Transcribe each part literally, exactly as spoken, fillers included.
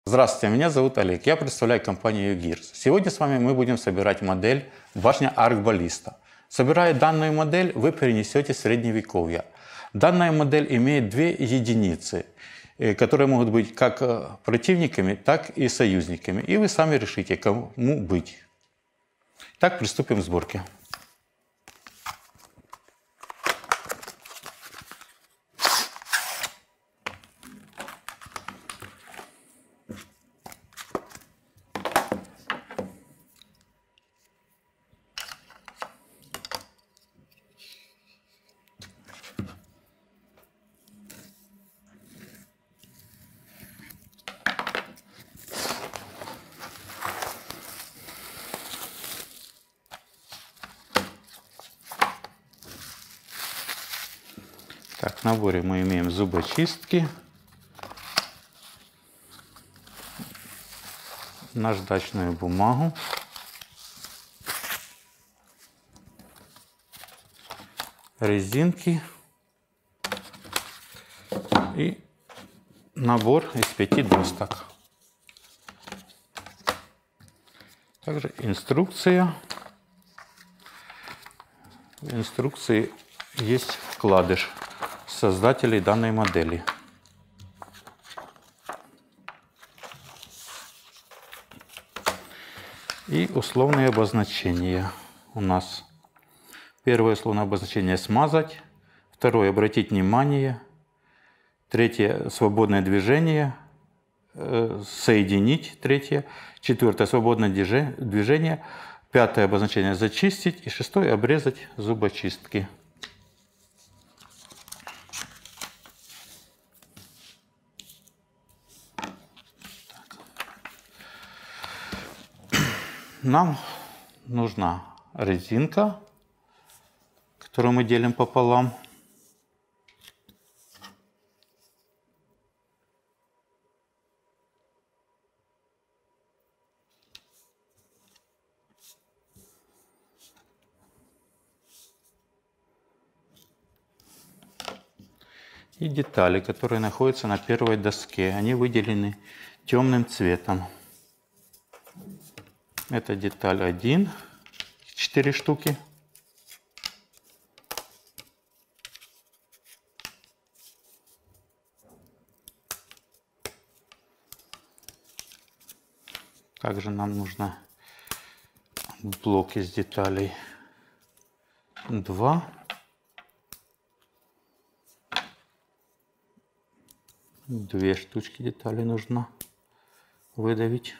Здравствуйте, меня зовут Олег, я представляю компанию Gears. Сегодня с вами мы будем собирать модель башня Аркбаллиста. Собирая данную модель, вы перенесете средневековье. Данная модель имеет две единицы, которые могут быть как противниками, так и союзниками. И вы сами решите, кому быть. Так, приступим к сборке. Так, в наборе мы имеем зубочистки, наждачную бумагу, резинки и набор из пяти досток. Также инструкция. В инструкции есть вкладыш создателей данной модели. И условные обозначения у нас. Первое условное обозначение — смазать. Второе — обратить внимание. Третье — свободное движение. Соединить. Третье. Четвертое — свободное движение. Пятое обозначение — зачистить. И шестое — обрезать зубочистки. Нам нужна резинка, которую мы делим пополам. И детали, которые находятся на первой доске. Они выделены темным цветом. Это деталь один, четыре штуки. Также нам нужно блок из деталей два. Две штучки деталей нужно выдавить.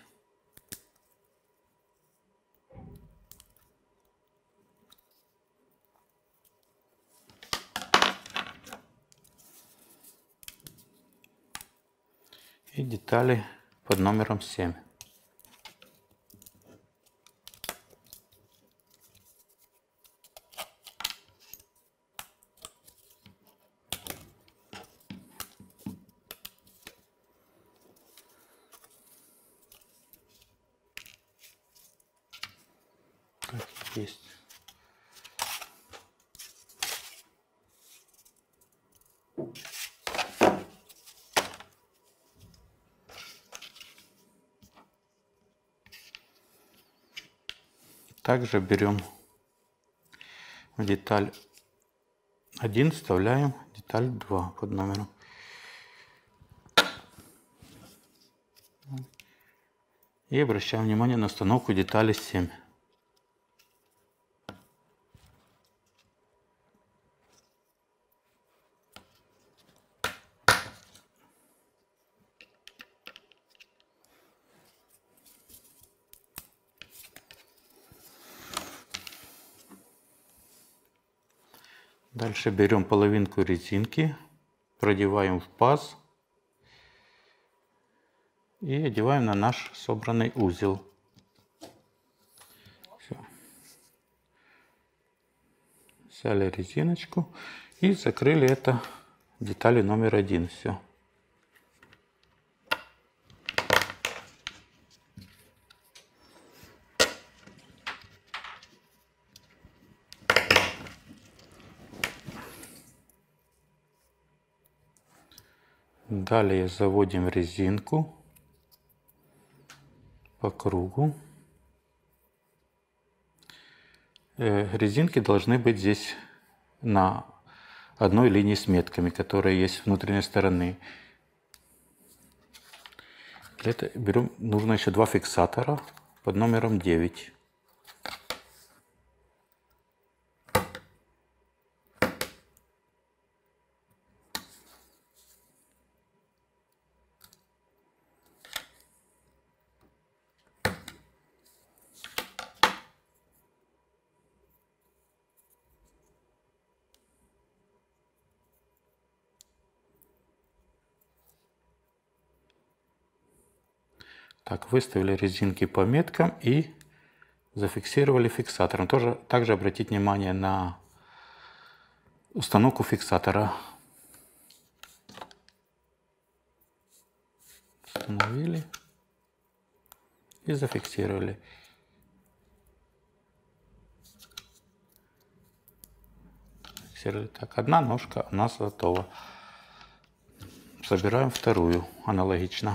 И детали под номером семь. Так, есть. Также берем в деталь один, вставляем деталь два под номером. И обращаем внимание на установку детали семь. Дальше берем половинку резинки, продеваем в паз и одеваем на наш собранный узел. Все. Взяли резиночку и закрыли это деталью номер один. Все. Далее заводим резинку. по кругу. Резинки должны быть здесь на одной линии с метками, которые есть с внутренней стороны. Для этого берем, нужно еще два фиксатора под номером девять. Так, выставили резинки по меткам и зафиксировали фиксатором. Тоже, также обратить внимание на установку фиксатора. Установили и зафиксировали. Фиксировали. Так, одна ножка у нас готова. Собираем вторую аналогично.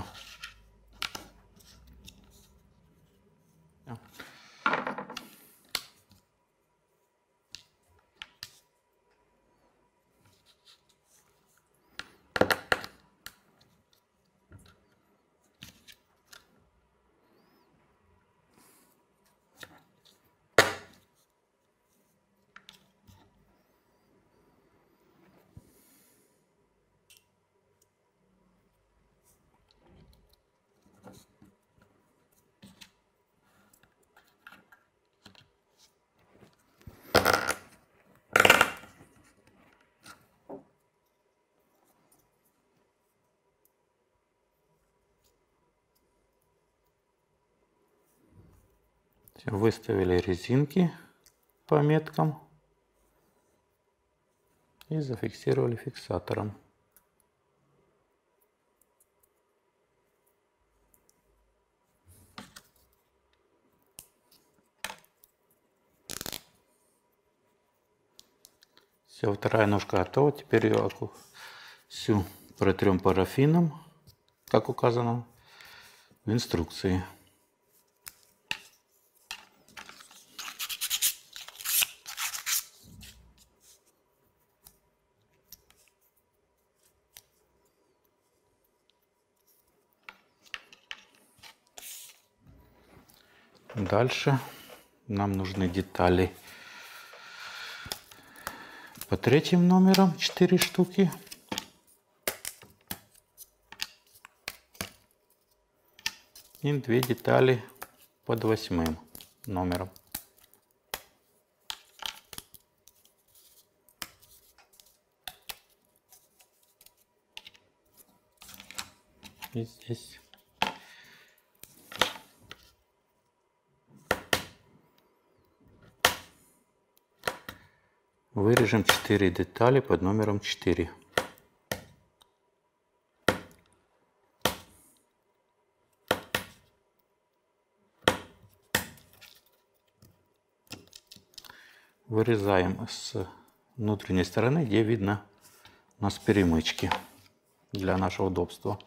Выставили резинки по меткам и зафиксировали фиксатором. Все, вторая ножка готова. Теперь ее всю протрем парафином, как указано в инструкции. Дальше нам нужны детали по третьим номерам, четыре штуки. И две детали под восьмым номером. И здесь. Вырежем четыре детали под номером четыре. Вырезаем с внутренней стороны, где видно у нас перемычки для нашего удобства.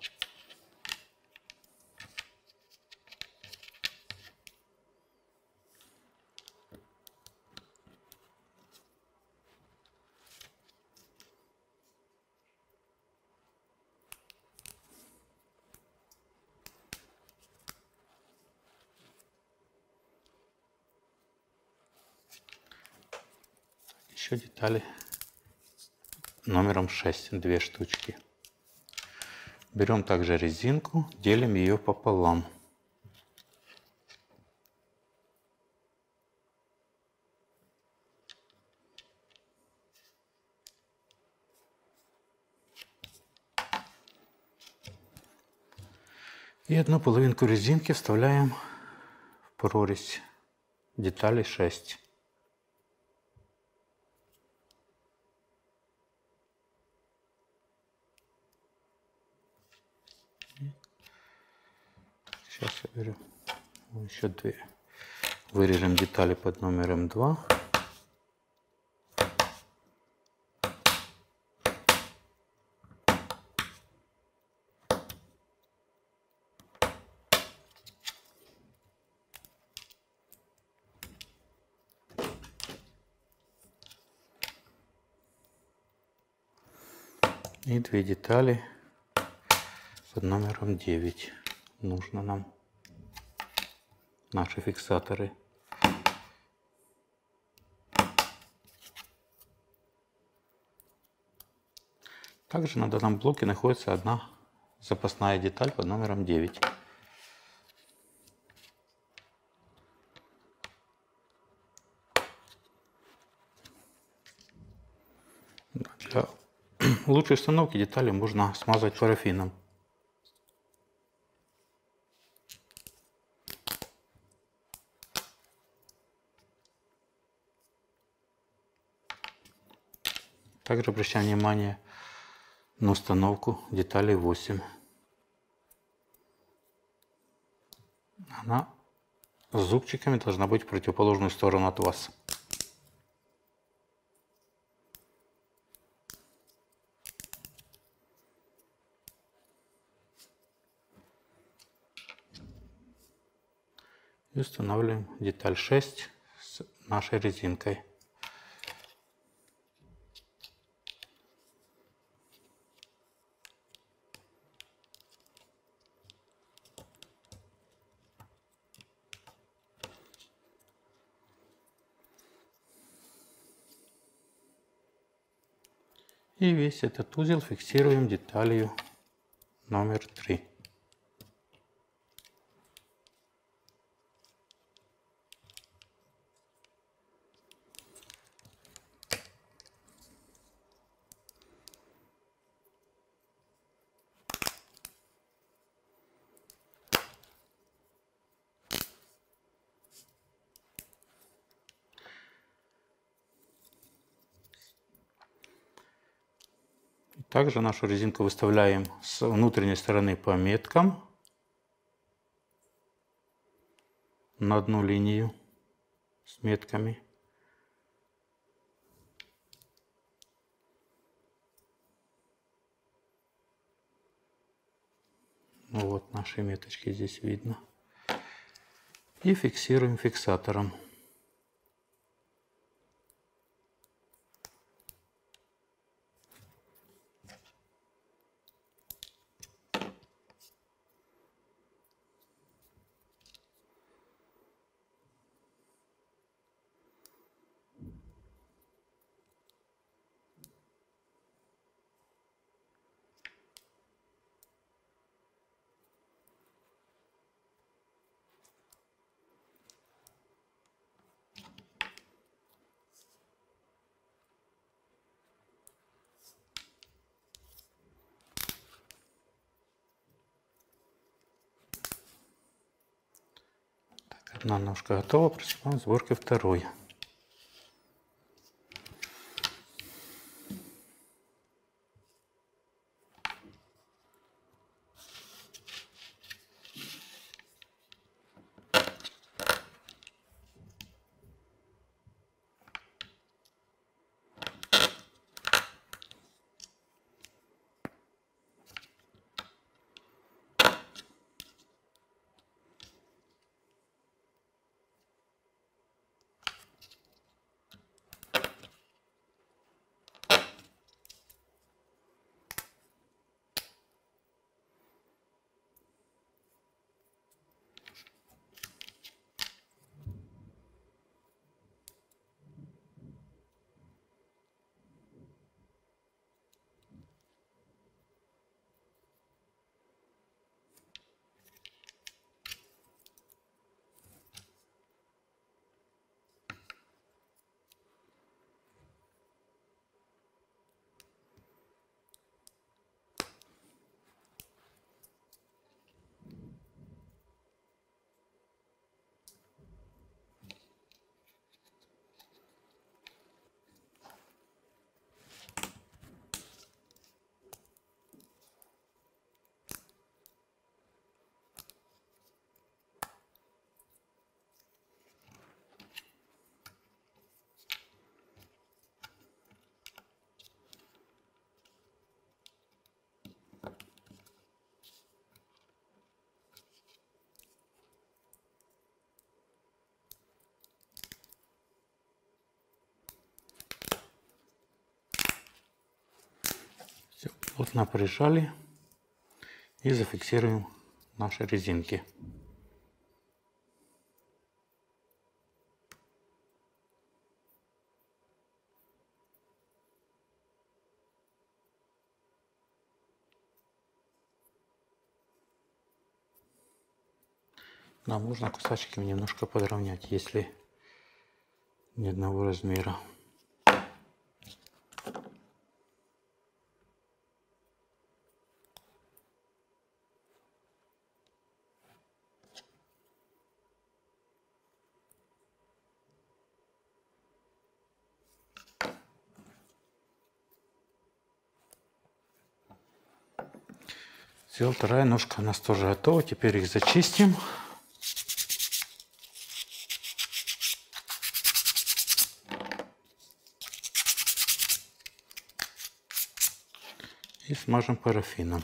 Еще детали номером шесть, две штучки. Берем также резинку, делим ее пополам. И одну половинку резинки вставляем в прорезь детали шесть. Сейчас я беру еще две. Вырежем детали под номером два. И две детали под номером девять. Нужно нам наши фиксаторы. Также на данном блоке находится одна запасная деталь под номером девять. Для лучшей установки детали можно смазать парафином. Также обращаем внимание на установку детали восемь. Она с зубчиками должна быть в противоположную сторону от вас. И устанавливаем деталь шесть с нашей резинкой. И весь этот узел фиксируем деталью номер три. Также нашу резинку выставляем с внутренней стороны по меткам на одну линию с метками. Вот наши меточки здесь видно. И фиксируем фиксатором. Одна ножка готова, приступаем к сборке второй. плотно прижали и зафиксируем наши резинки. Да, можно кусачки немножко подровнять, если ни одного размера. Все, вторая ножка у нас тоже готова. Теперь их зачистим. И смажем парафином.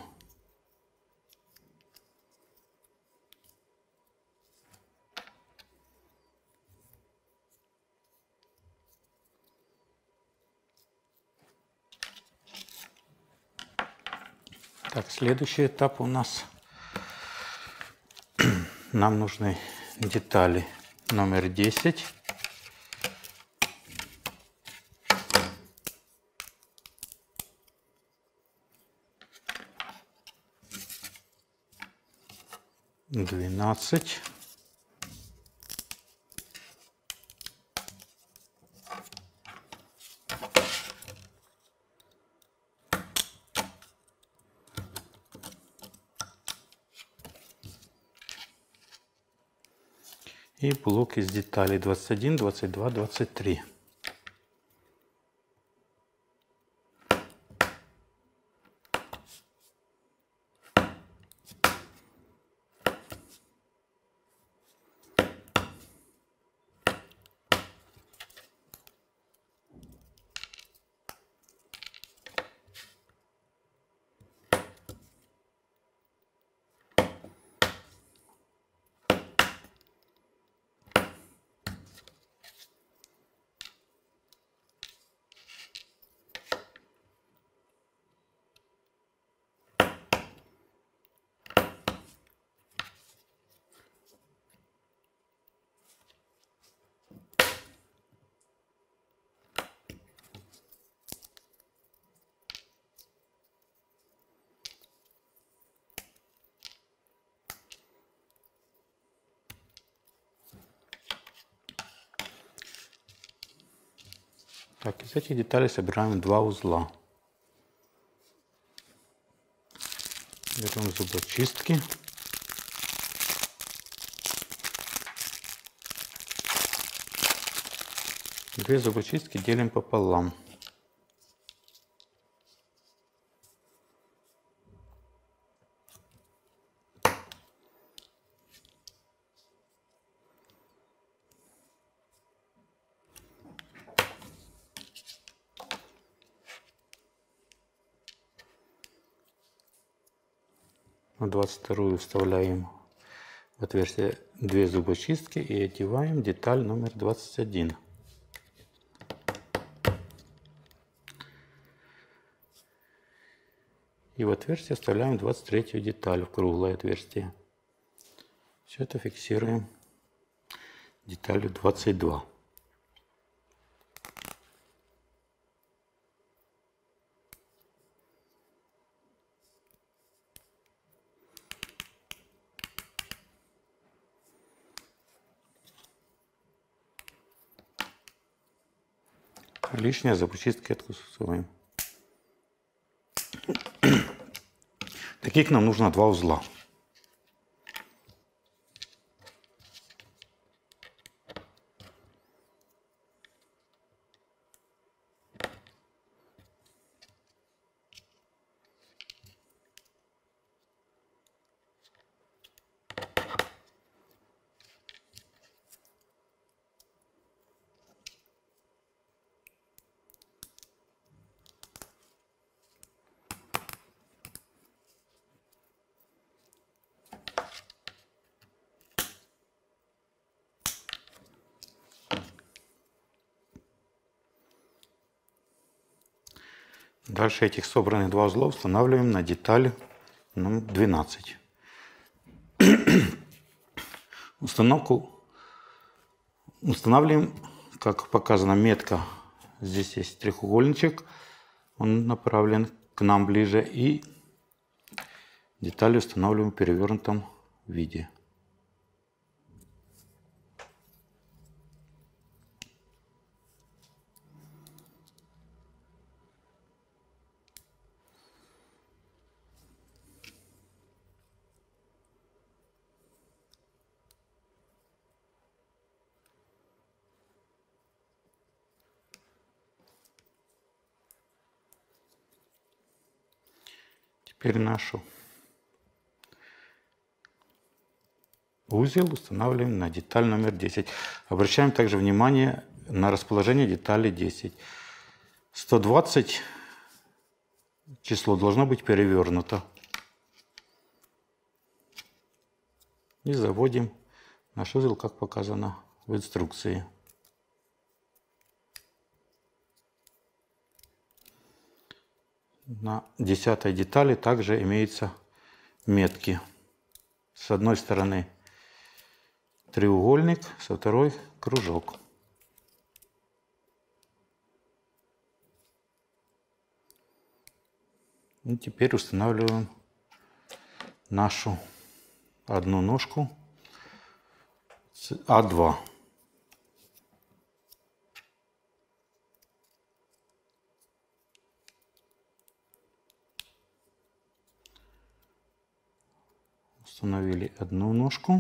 Так, следующий этап у нас. Нам нужны детали номер десять. двенадцать. И блок из деталей двадцать один, двадцать два, двадцать три. Так, из этих деталей собираем два узла. Берем зубочистки. Две зубочистки делим пополам. На двадцать вторую вставляем в отверстие две зубочистки и одеваем деталь номер двадцать один. И в отверстие вставляем двадцать третью деталь, в круглое отверстие. Все это фиксируем деталью двадцать два. Лишние зубочистки откусываем. Таких нам нужно два узла. Дальше этих собранных два узла устанавливаем на деталь номер двенадцать. Установку устанавливаем, как показана метка. Здесь есть треугольничек, он направлен к нам ближе, и детали устанавливаем в перевернутом виде. Теперь нашу узел устанавливаем на деталь номер десять. Обращаем также внимание на расположение детали десять. сто двадцать число должно быть перевернуто. И заводим наш узел, как показано в инструкции. На десятой детали также имеются метки. С одной стороны треугольник, со второй кружок. И теперь устанавливаем нашу одну ножку А два. Установили одну ножку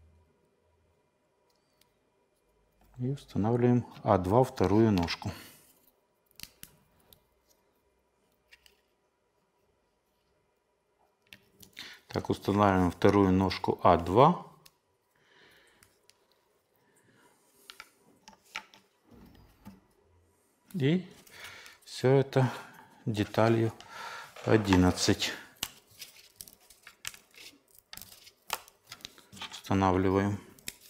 и устанавливаем А два вторую ножку. Так, устанавливаем вторую ножку А два. И все это деталью одиннадцать. Устанавливаем.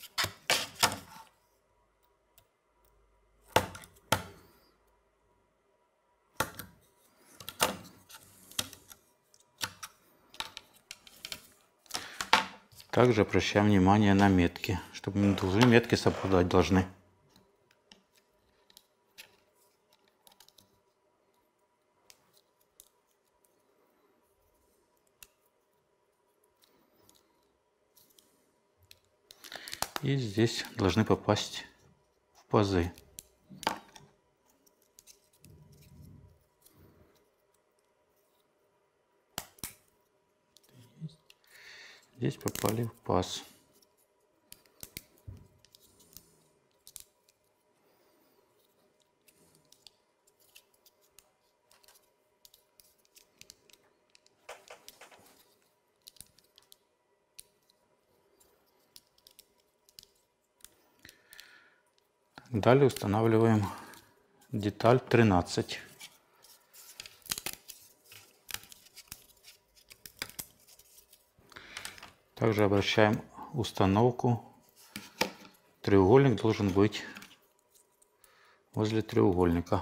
Также обращаем внимание на метки, чтобы мы должны метки совпадать должны. И здесь должны попасть в пазы. Здесь попали в паз. Далее устанавливаем деталь тринадцать. Также обращаем установку. Треугольник должен быть возле треугольника.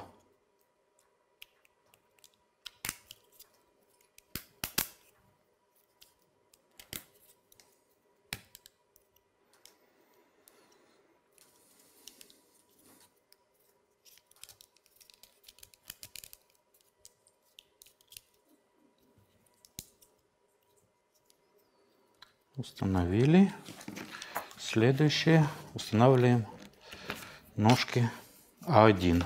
Установили. Следующее устанавливаем ножки А один.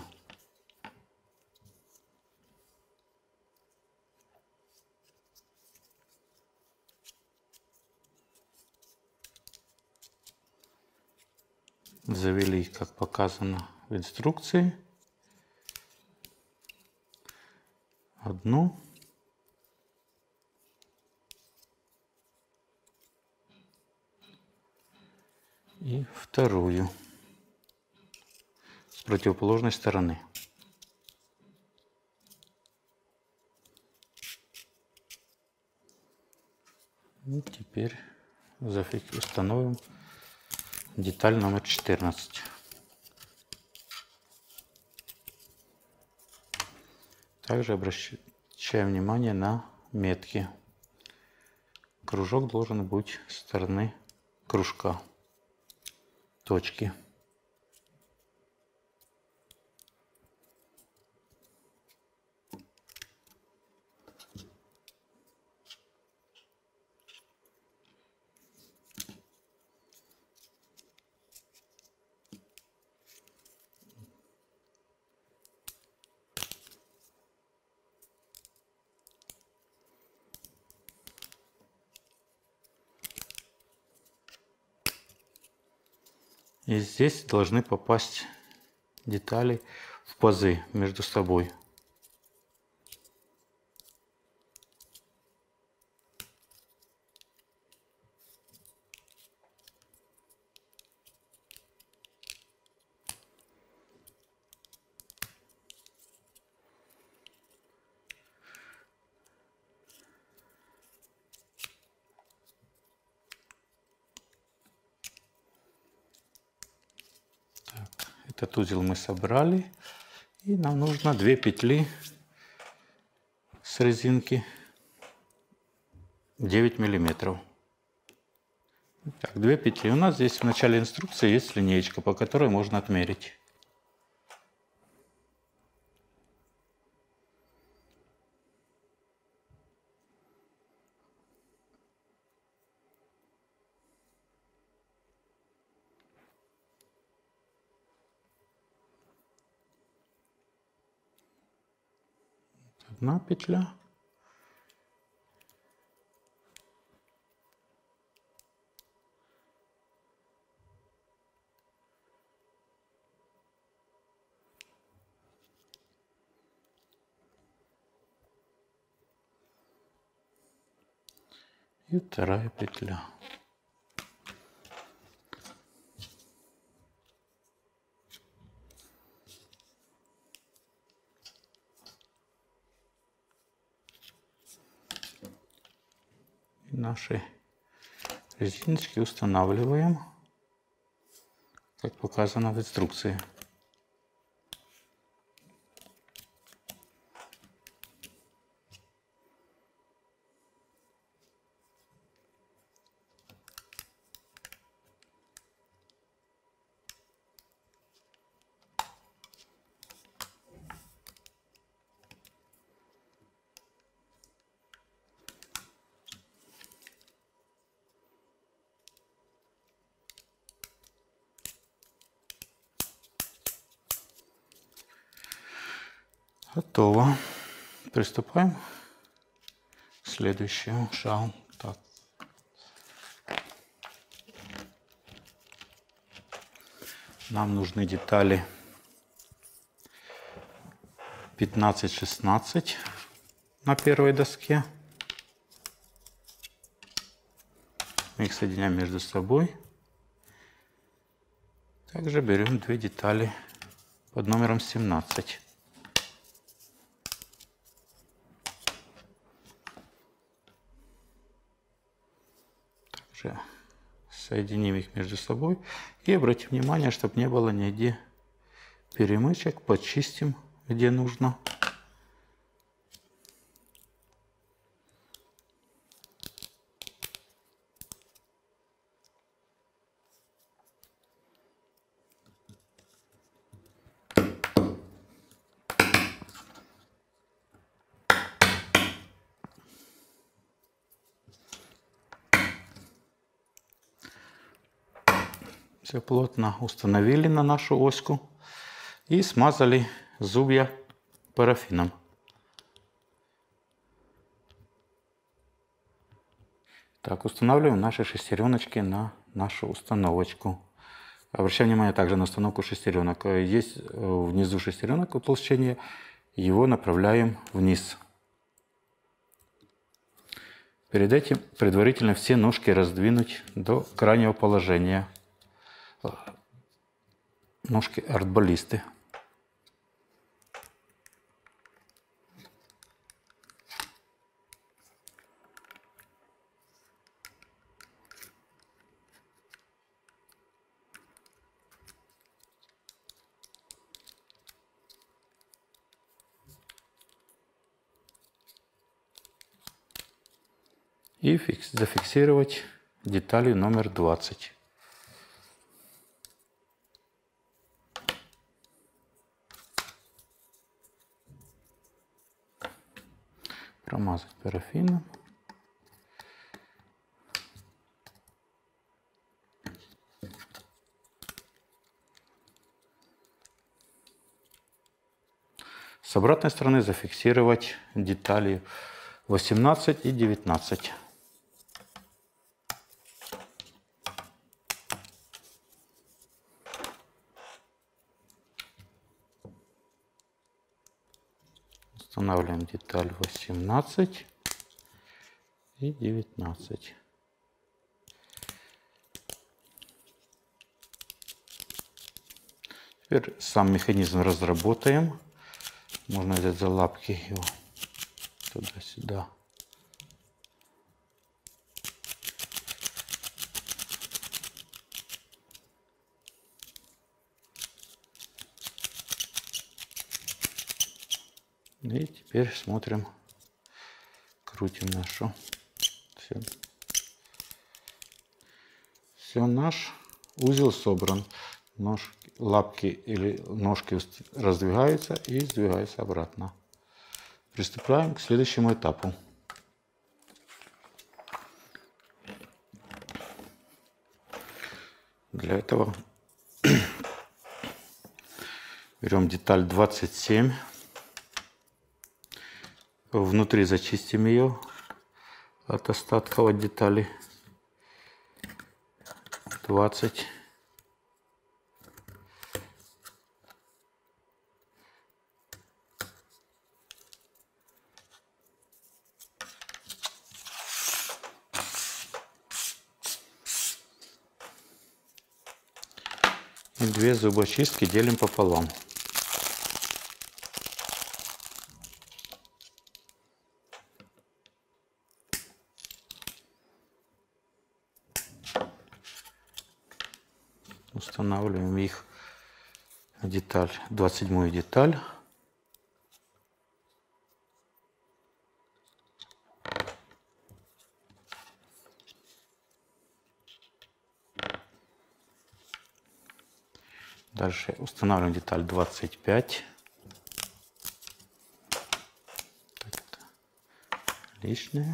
Завели, как показано в инструкции, одну. И вторую с противоположной стороны. И теперь установим деталь номер четырнадцать. Также обращаем внимание на метки. Кружок должен быть со стороны кружка, точки. И здесь должны попасть детали в пазы между собой. Этот узел мы собрали, и нам нужно две петли с резинки девять миллиметров. Так, две петли. У нас здесь в начале инструкции есть линеечка, по которой можно отмерить. Одна петля. И вторая петля. И наши резиночки устанавливаем, как показано в инструкции. Готово. Приступаем к следующему шагу. Так. Нам нужны детали пятнадцать шестнадцать на первой доске. Мы их соединяем между собой. Также берем две детали под номером семнадцать. Соединим их между собой и обратим внимание, чтобы не было нигде перемычек. Почистим, где нужно. Все плотно установили на нашу оську и смазали зубья парафином. Так, устанавливаем наши шестереночки на нашу установочку. Обращаем внимание также на установку шестеренок. Есть внизу шестеренок утолщение, его направляем вниз. Перед этим предварительно все ножки раздвинуть до крайнего положения. Ножки артбаллисты. и зафиксировать деталью номер двадцать. Промазать парафином. С обратной стороны зафиксировать детали восемнадцать и девятнадцать. Устанавливаем деталь восемнадцать и девятнадцать. Теперь сам механизм разработаем. Можно взять за лапки его туда-сюда. И теперь смотрим, крутим нашу. Все, Все наш узел собран. Нож, лапки или ножки раздвигаются и сдвигаются обратно. Приступаем к следующему этапу. Для этого берем деталь двадцать семь. Внутри зачистим ее от остатков от деталей. двадцать. И две зубочистки делим пополам. Устанавливаем их деталь, двадцать седьмую деталь. Дальше устанавливаем деталь двадцать пять. Лишнее.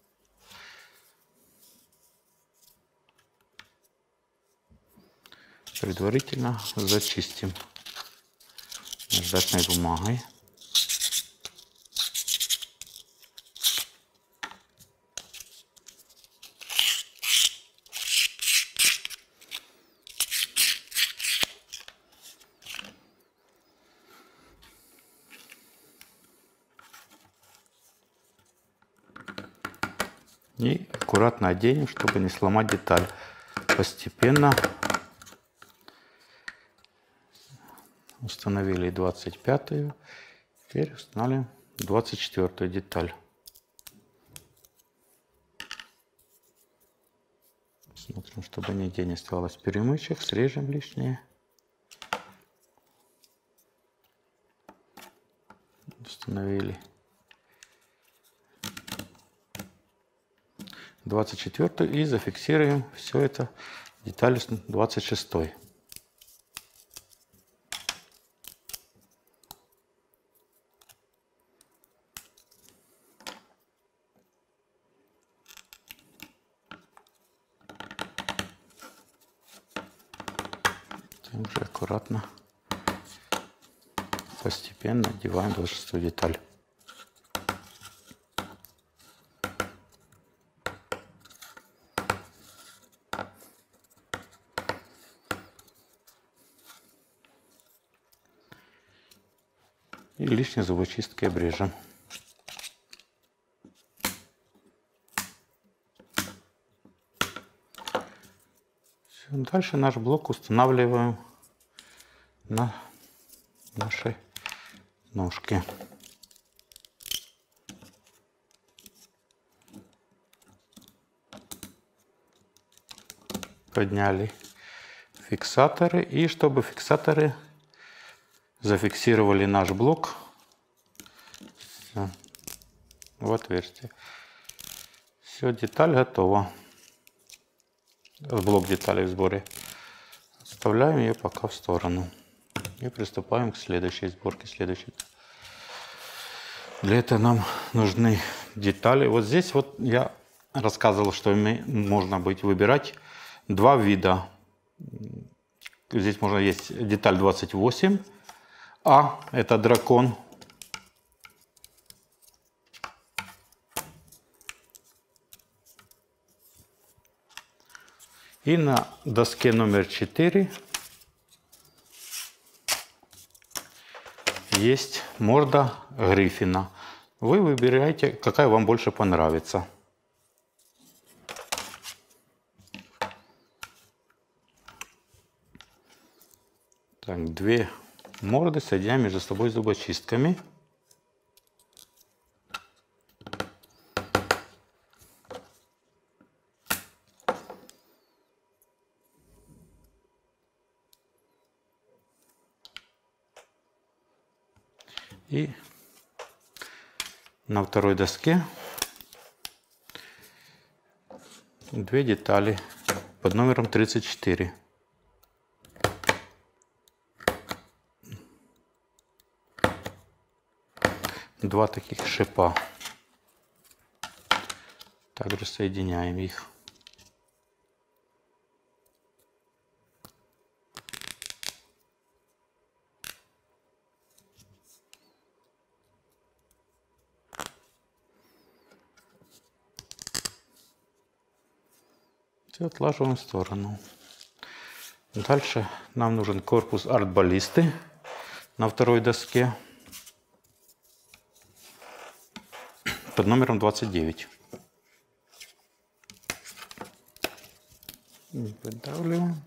Предварительно зачистим наждачной бумагой. И аккуратно оденем, чтобы не сломать деталь. Постепенно установили двадцать пятую. Теперь устанавливаем двадцать четвёртую деталь. Смотрим, чтобы нигде не оставалось перемычек. Срежем лишнее. Установили двадцать четвёртую и зафиксируем все это деталью двадцать шестой. Уже аккуратно, постепенно одеваем двадцать шестую деталь. И лишние зубочисткой обрежем. Все, дальше наш блок устанавливаем на нашей ножке. Подняли фиксаторы, и чтобы фиксаторы зафиксировали наш блок в отверстие. Все, деталь готова. Блок деталей в сборе. Оставляем ее пока в сторону. И приступаем к следующей сборке. Следующей. Для этого нам нужны детали. Вот здесь вот я рассказывал, что можно быть выбирать два вида. Здесь можно есть деталь двадцать восемь. А это дракон. И на доске номер четыре есть морда Гриффина. Вы выбираете, какая вам больше понравится. Так, две морды соединяем между собой зубочистками. И на второй доске две детали под номером тридцать четыре. Два таких шипа. Также соединяем их. Все отлаживаем в сторону. Дальше нам нужен корпус арт-баллисты на второй доске под номером двадцать девять. Выдавливаем.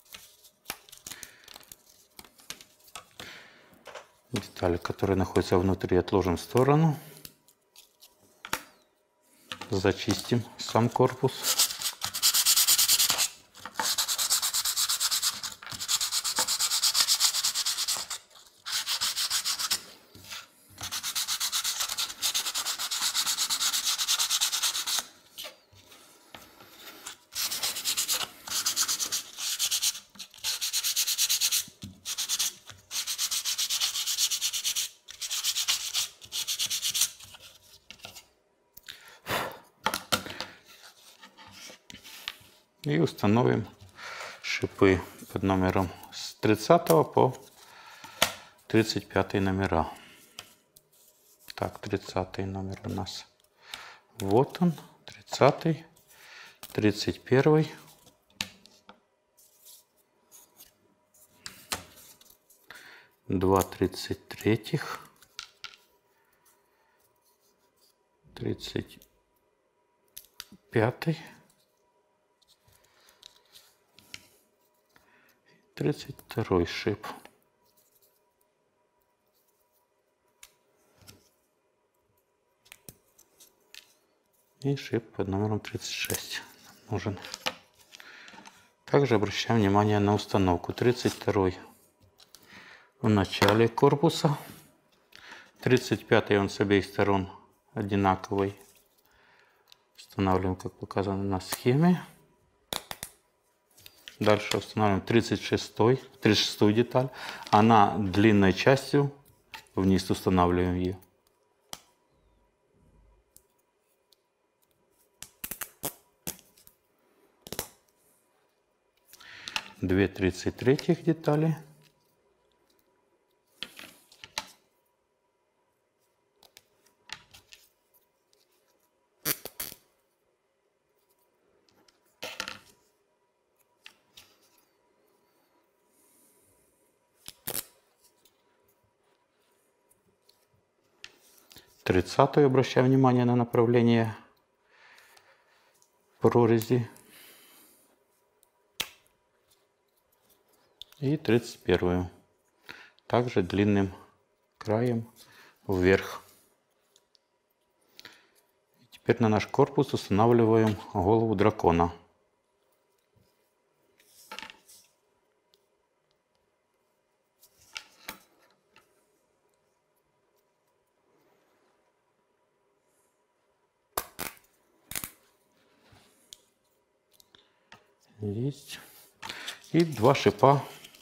Детали, которые находятся внутри, отложим в сторону. Зачистим сам корпус. И установим шипы под номером с тридцатого по тридцать пятый номера. Так, тридцатый номер у нас. Вот он, тридцатый, тридцать первый. Два тридцать третьих. Тридцать пятый. тридцать второй шип. И шип под номером тридцать шесть нужен. Также обращаем внимание на установку. тридцать второй в начале корпуса. тридцать пятый он с обеих сторон одинаковый. Устанавливаем, как показано на схеме. Дальше устанавливаем тридцать шестой, тридцать шестую деталь. Она длинной частью вниз устанавливаем ее. Две тридцать третьих детали. тридцатую обращаем внимание на направление прорези. И тридцать первую. Также длинным краем вверх. И теперь на наш корпус устанавливаем голову дракона. Есть. И два шипа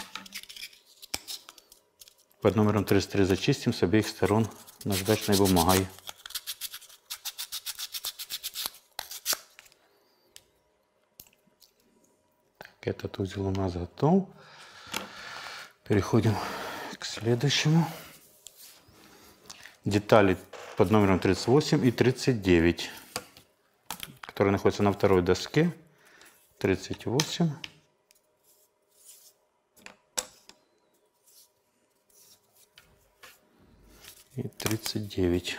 под номером тридцать три зачистим с обеих сторон наждачной бумагой. Так, этот узел у нас готов. Переходим к следующему. Детали под номером тридцать восемь и тридцать девять, которые находятся на второй доске. тридцать восемь. И тридцать девять.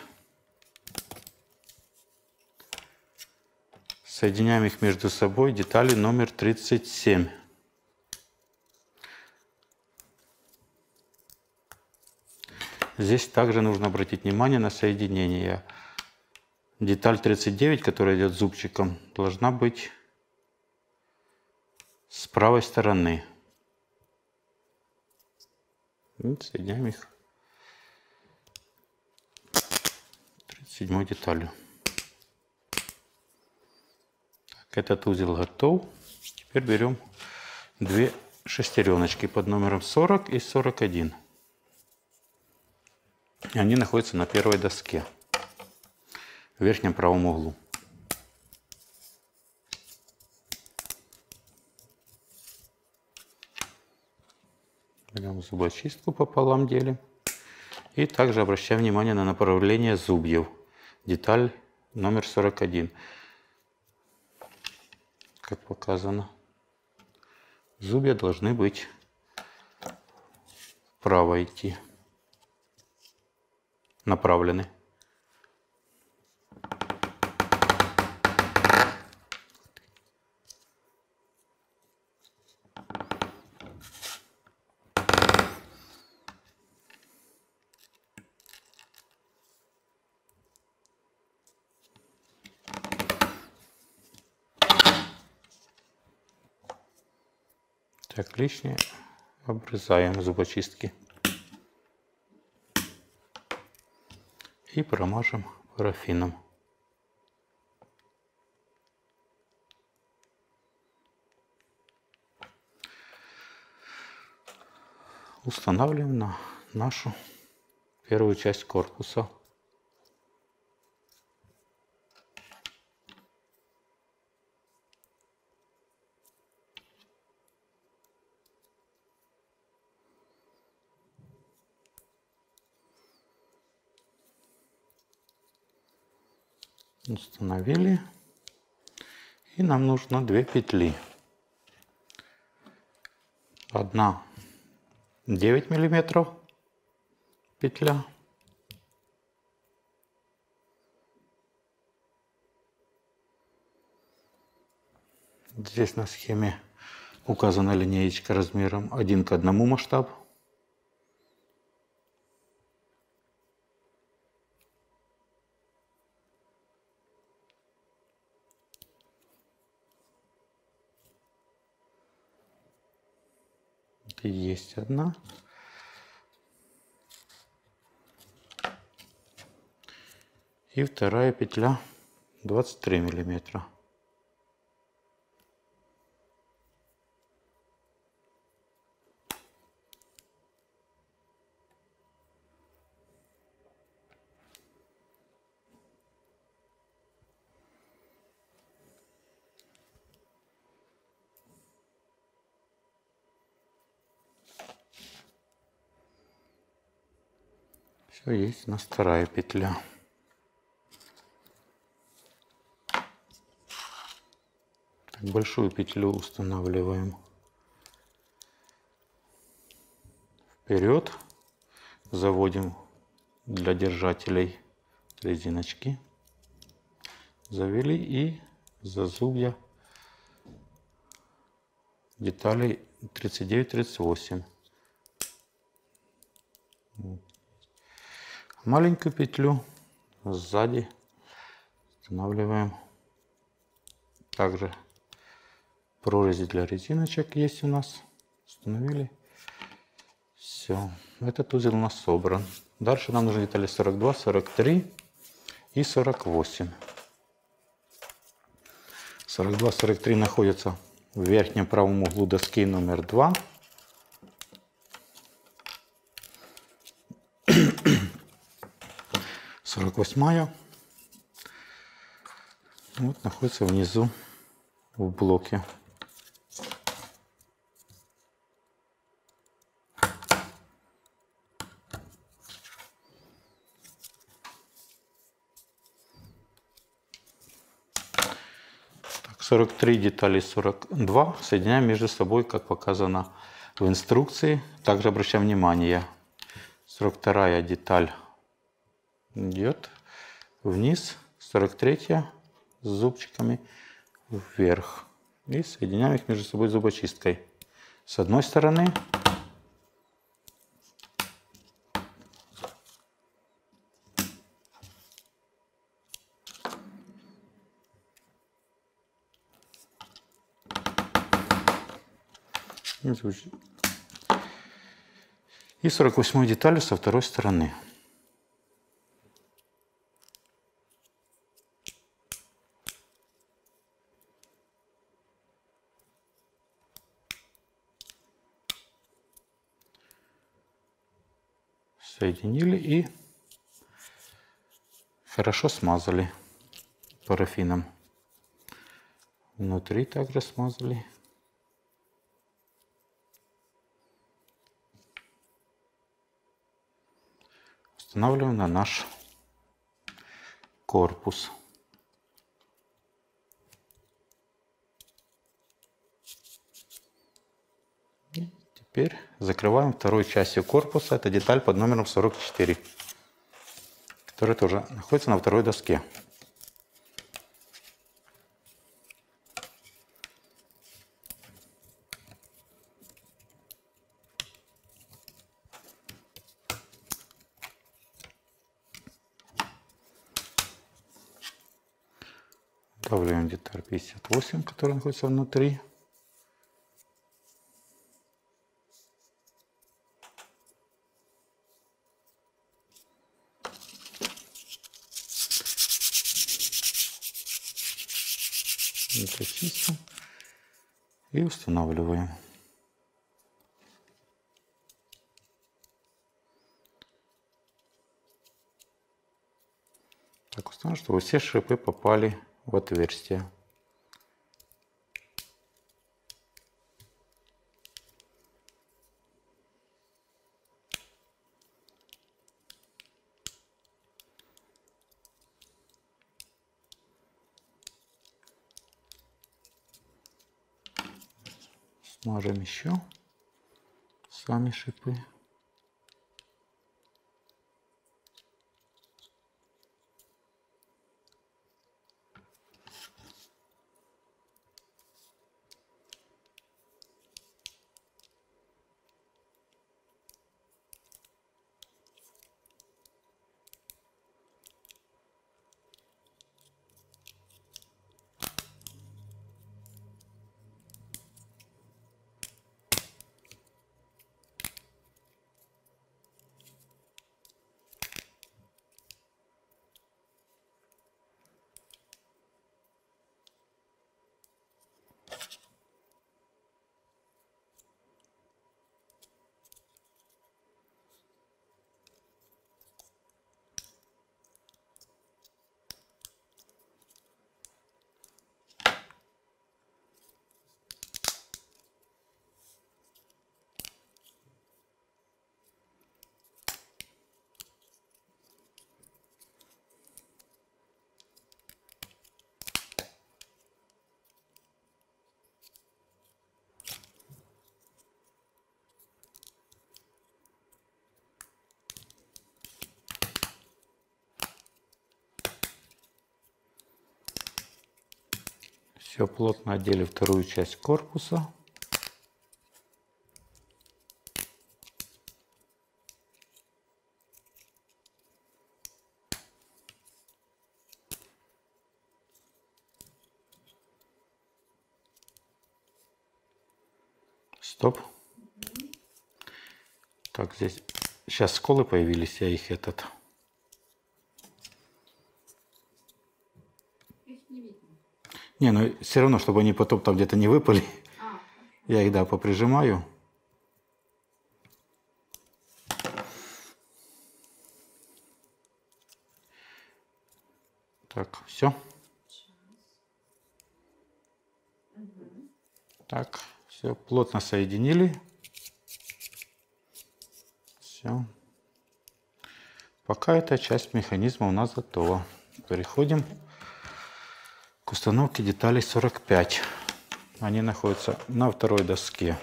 Соединяем их между собой. Детали номер тридцать семь. Здесь также нужно обратить внимание на соединение. Деталь тридцать девять, которая идет зубчиком, должна быть с правой стороны. И соединяем их тридцать седьмой деталью. Так, этот узел готов. Теперь берем две шестереночки под номером сорок и сорок один. Они находятся на первой доске, в верхнем правом углу. Берем зубочистку пополам, делим. И также обращаем внимание на направление зубьев. Деталь номер сорок один. Как показано, зубья должны быть вправо идти. Направлены. Так, лишнее обрезаем зубочистки. И промажем парафином. Устанавливаем на нашу первую часть корпуса. Установили. И нам нужно две петли. Одна девять миллиметров петля. Здесь на схеме указана линеечка размером один к одному масштаб. Есть одна. И вторая петля двадцать три миллиметра. Все, есть у нас вторая петля. Так, большую петлю устанавливаем вперед, заводим для держателей резиночки, завели и за зубья деталей тридцать девять тридцать восемь. Маленькую петлю сзади устанавливаем. Также прорези для резиночек есть у нас. Установили. Все. Этот узел у нас собран. Дальше нам нужны детали сорок два, сорок три и сорок восемь. сорок два, сорок три находятся в верхнем правом углу доски номер два. сорок восьмая. Вот находится внизу в блоке. сорок три детали, сорок два соединяем между собой, как показано в инструкции. Также обращаем внимание, сорок вторая деталь идет вниз, сорок третья с зубчиками вверх. И соединяем их между собой зубочисткой. С одной стороны. И сорок восьмую деталь со второй стороны. Соединили и хорошо смазали парафином. Внутри также смазали. Устанавливаем на наш корпус. И теперь закрываем второй частью корпуса. Это деталь под номером сорок четыре, которая тоже находится на второй доске. Вставляем деталь пятьдесят восемь, которая находится внутри. Это чистим и устанавливаем. Так установим, чтобы все шипы попали в отверстие. Смажем еще сами шипы. Все, плотно одели вторую часть корпуса. Стоп. Так, здесь сейчас сколы появились, я их этот... Не, ну все равно, чтобы они потом там где-то не выпали. Я их, да, поприжимаю. Так, все. Так, все, плотно соединили. Все. Пока эта часть механизма у нас готова. Переходим к установке деталей сорок пять. Они находятся на второй доске.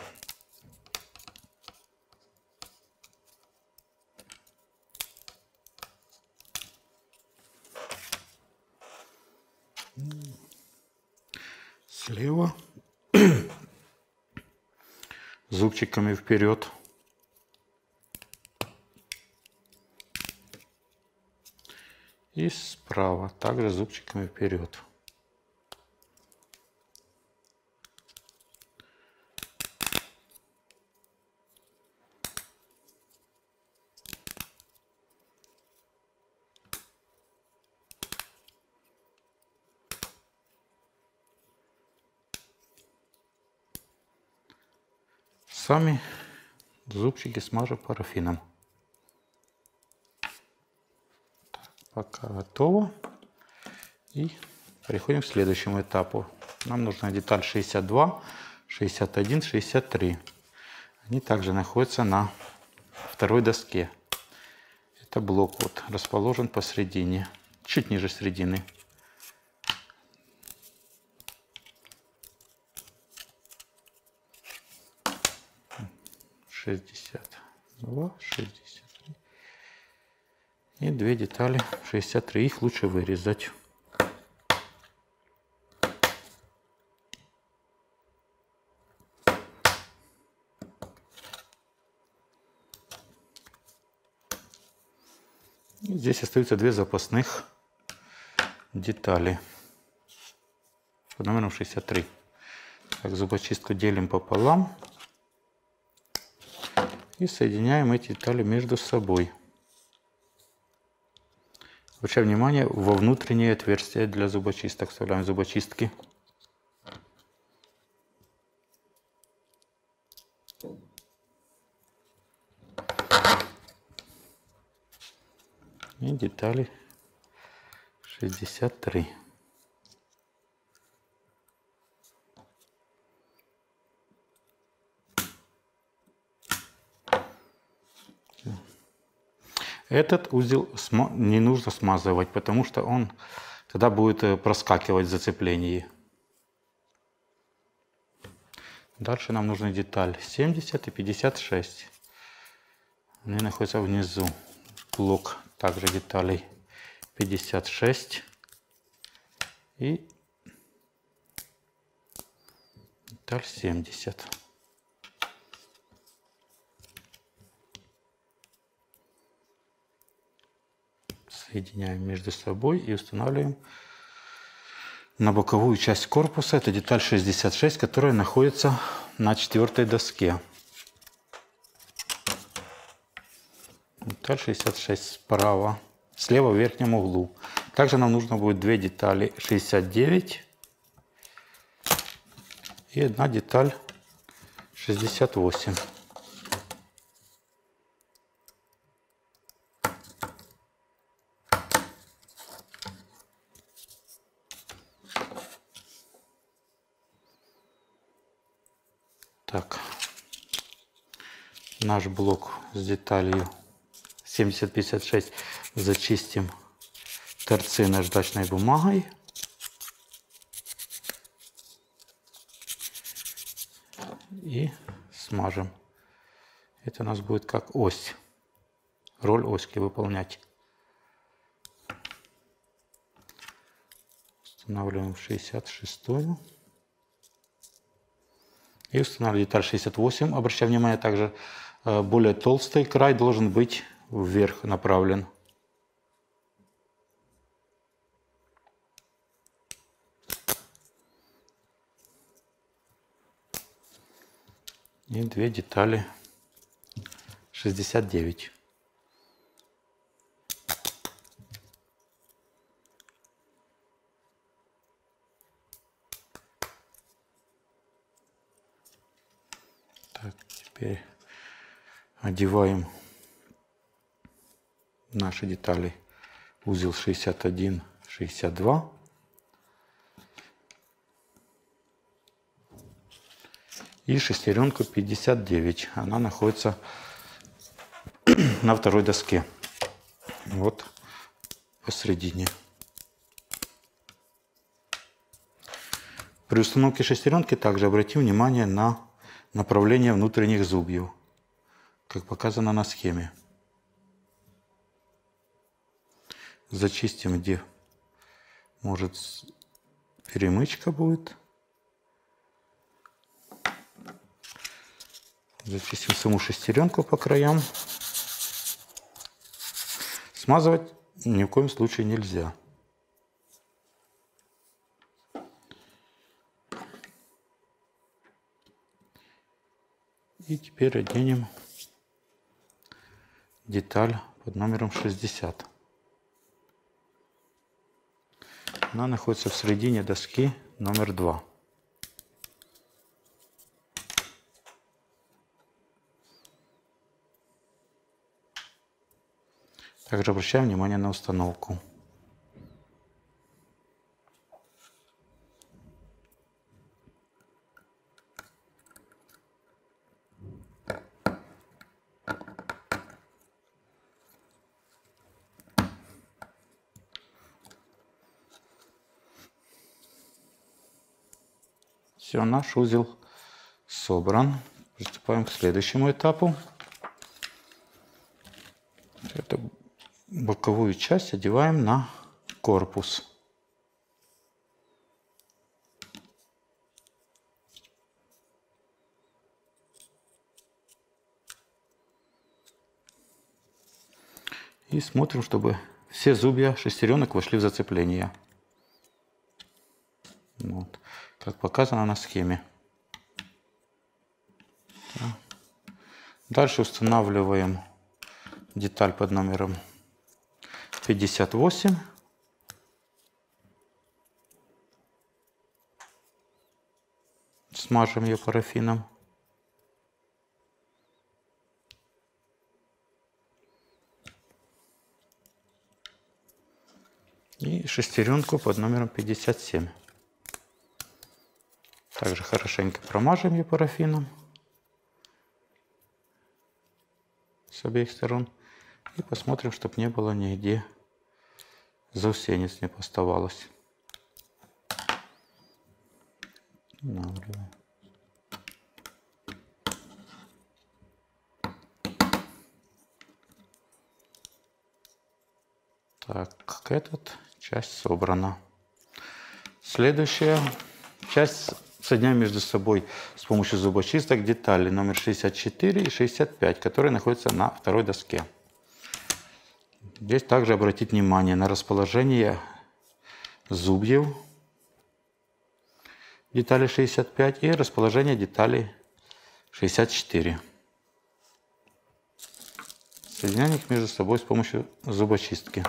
Слева зубчиками вперед. И справа также зубчиками вперед. Сами зубчики смажу парафином. Так, пока готово. И переходим к следующему этапу. Нам нужна деталь шестьдесят два, шестьдесят один, шестьдесят три. Они также находятся на второй доске. Это блок вот расположен посередине, чуть ниже середины. шестьдесят два, шестьдесят три. И две детали шестьдесят три. Их лучше вырезать. И здесь остаются две запасных детали под номером шестьдесят три. Так, зубочистку делим пополам. И соединяем эти детали между собой. Обращаем внимание, во внутреннее отверстие для зубочисток вставляем зубочистки. И детали шестьдесят три. Этот узел не нужно смазывать, потому что он тогда будет проскакивать в зацеплении. Дальше нам нужны деталь семьдесят и пятьдесят шесть. Они находятся внизу. Блок также деталей пятьдесят шесть и деталь семьдесят. Соединяем между собой и устанавливаем на боковую часть корпуса. Это деталь шестьдесят шесть, которая находится на четвертой доске. Деталь шестьдесят шесть справа, слева в верхнем углу. Также нам нужно будет две детали шестьдесят девять и одна деталь шестьдесят восемь. Так, наш блок с деталью семьдесят пятьдесят шесть зачистим торцы наждачной бумагой. И смажем. Это у нас будет как ось, роль оськи выполнять. Устанавливаем шестьдесят шестую. И устанавливаем деталь шестьдесят восемь. Обращаем внимание, также более толстый край должен быть вверх направлен. И две детали шестьдесят девять. Теперь одеваем наши детали. Узел шестьдесят один, шестьдесят два. И шестеренку пятьдесят девять. Она находится на второй доске. Вот посередине. При установке шестеренки также обратим внимание на направление внутренних зубьев, как показано на схеме. Зачистим, где может перемычка будет. Зачистим саму шестеренку по краям. Смазывать ни в коем случае нельзя. И теперь оденем деталь под номером шестьдесят. Она находится в середине доски номер два. Также обращаем внимание на установку. Все, наш узел собран. Приступаем к следующему этапу. Эту боковую часть одеваем на корпус. И смотрим, чтобы все зубья шестеренок вошли в зацепление. Вот, как показано на схеме. Дальше устанавливаем деталь под номером пятьдесят восемь. Смажем ее парафином. И шестеренку под номером пятьдесят семь. Также хорошенько промажем ее парафином с обеих сторон. И посмотрим, чтобы не было нигде заусенец не поставалось. Так, эта часть собрана. Следующая часть соединяем между собой с помощью зубочисток детали номер шестьдесят четыре и шестьдесят пять, которые находятся на второй доске. Здесь также обратить внимание на расположение зубьев детали шестьдесят пять и расположение деталей шестьдесят четыре. Соединяем их между собой с помощью зубочистки.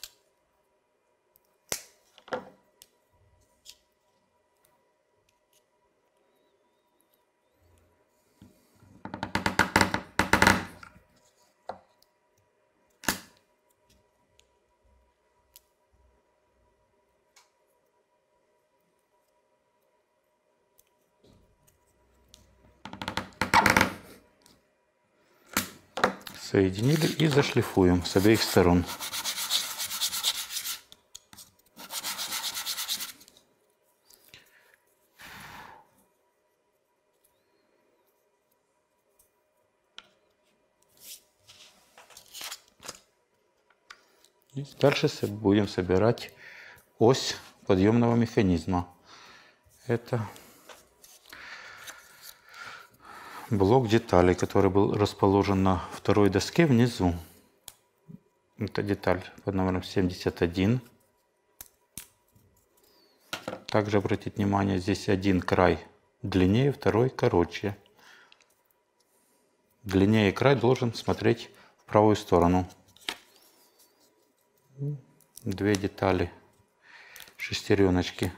Соединили и зашлифуем с обеих сторон. И дальше будем собирать ось подъемного механизма. Это блок деталей, который был расположен на второй доске внизу. Это деталь под номером семьдесят один. Также обратите внимание, здесь один край длиннее, второй короче. Длиннее край должен смотреть в правую сторону. Две детали шестереночки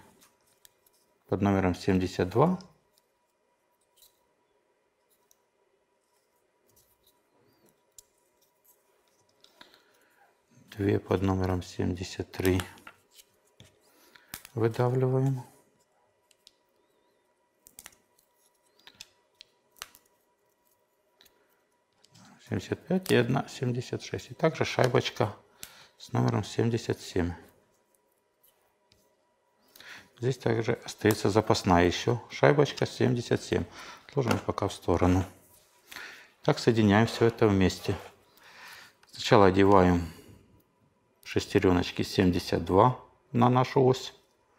под номером семьдесят два. две под номером семьдесят три выдавливаем. семьдесят пять и одна семьдесят шесть. И также шайбочка с номером семьдесят семь. Здесь также остается запасная еще шайбочка семьдесят семь. Отложим пока в сторону. Так соединяем все это вместе. Сначала одеваем шестереночки семьдесят два на нашу ось.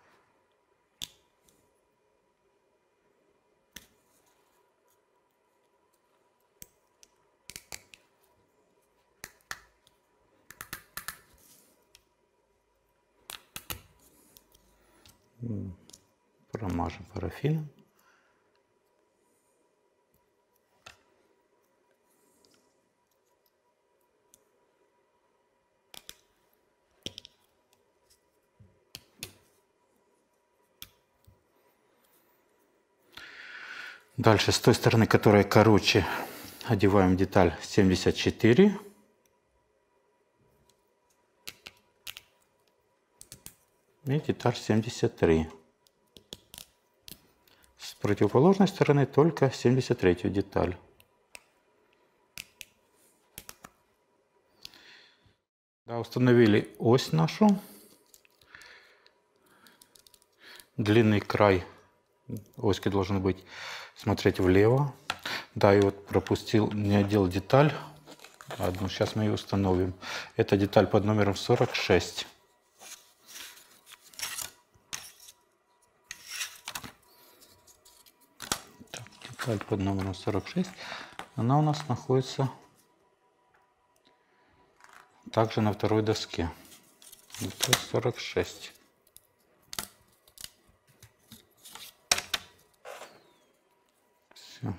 Промажем парафином. Дальше с той стороны, которая короче, одеваем деталь семьдесят четыре. И деталь семьдесят три. С противоположной стороны только семьдесят третью деталь. Да, установили ось нашу. Длинный край оськи должен быть смотреть влево. Да, и вот пропустил, не одел деталь. Одну, сейчас мы ее установим. Это деталь под номером сорок шесть. Так, деталь под номером сорок шесть. Она у нас находится также на второй доске. Деталь сорок шесть. Все.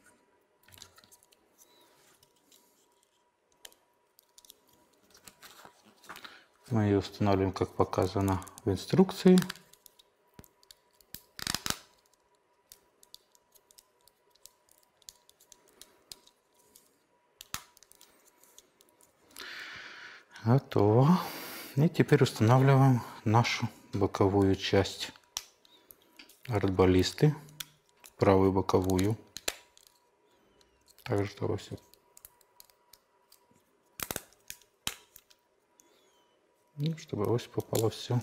Мы ее устанавливаем, как показано в инструкции. Готово. И теперь устанавливаем нашу боковую часть артбаллисты, правую боковую. Так, чтобы все. Ну, чтобы ось попало все.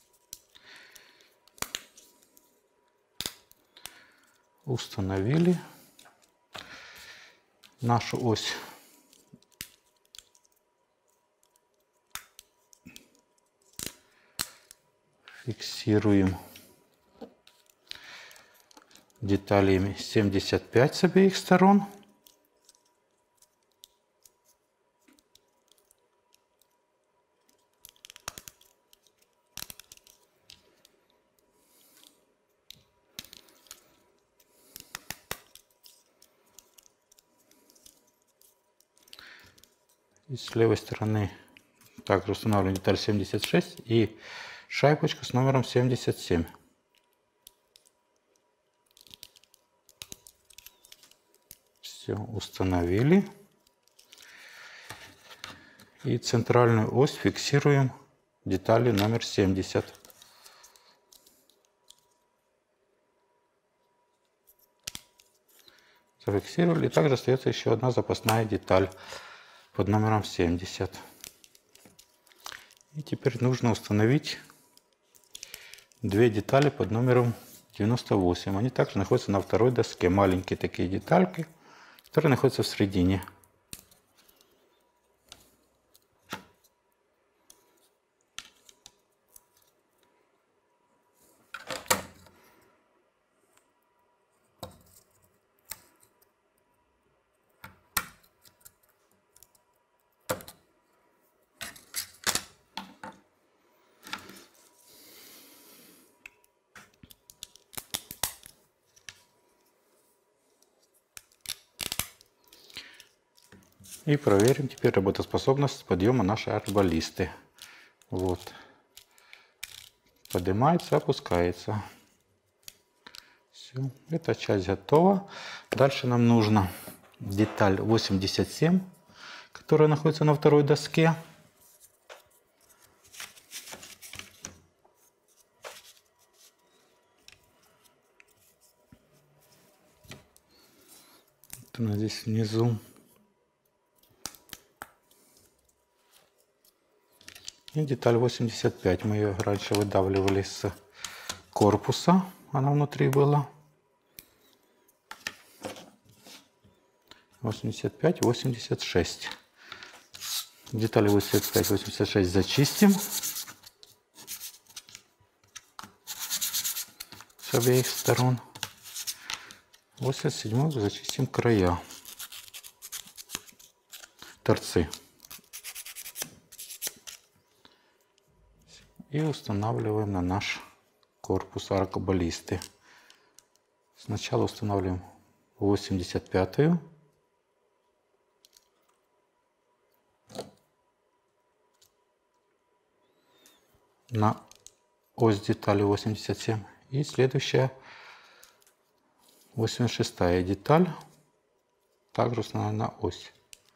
Установили нашу ось. Фиксируем деталями семьдесят пять с обеих сторон. И с левой стороны также устанавливаем деталь семьдесят шесть и шайбочку с номером семьдесят семь. Все установили. И центральную ось фиксируем деталью номер семьдесят. Зафиксировали. И также остается еще одна запасная деталь под номером семьдесят. И теперь нужно установить две детали под номером девяносто восемь. Они также находятся на второй доске. Маленькие такие детальки, которые находятся в середине. И проверим теперь работоспособность подъема нашей артбаллисты. Вот. Поднимается, опускается. Все, эта часть готова. Дальше нам нужно деталь восемьдесят семь, которая находится на второй доске. Вот она здесь внизу. И деталь восемьдесят пять. Мы ее раньше выдавливали с корпуса. Она внутри была. восемьдесят пять, восемьдесят шесть. Детали восемьдесят пять, восемьдесят шесть зачистим с обеих сторон. восемьдесят семь зачистим края, торцы. И устанавливаем на наш корпус аркобаллисты. Сначала устанавливаем восемьдесят пятую. На ось детали восемьдесят семь. И следующая восемьдесят шестая деталь. Также установлена на ось.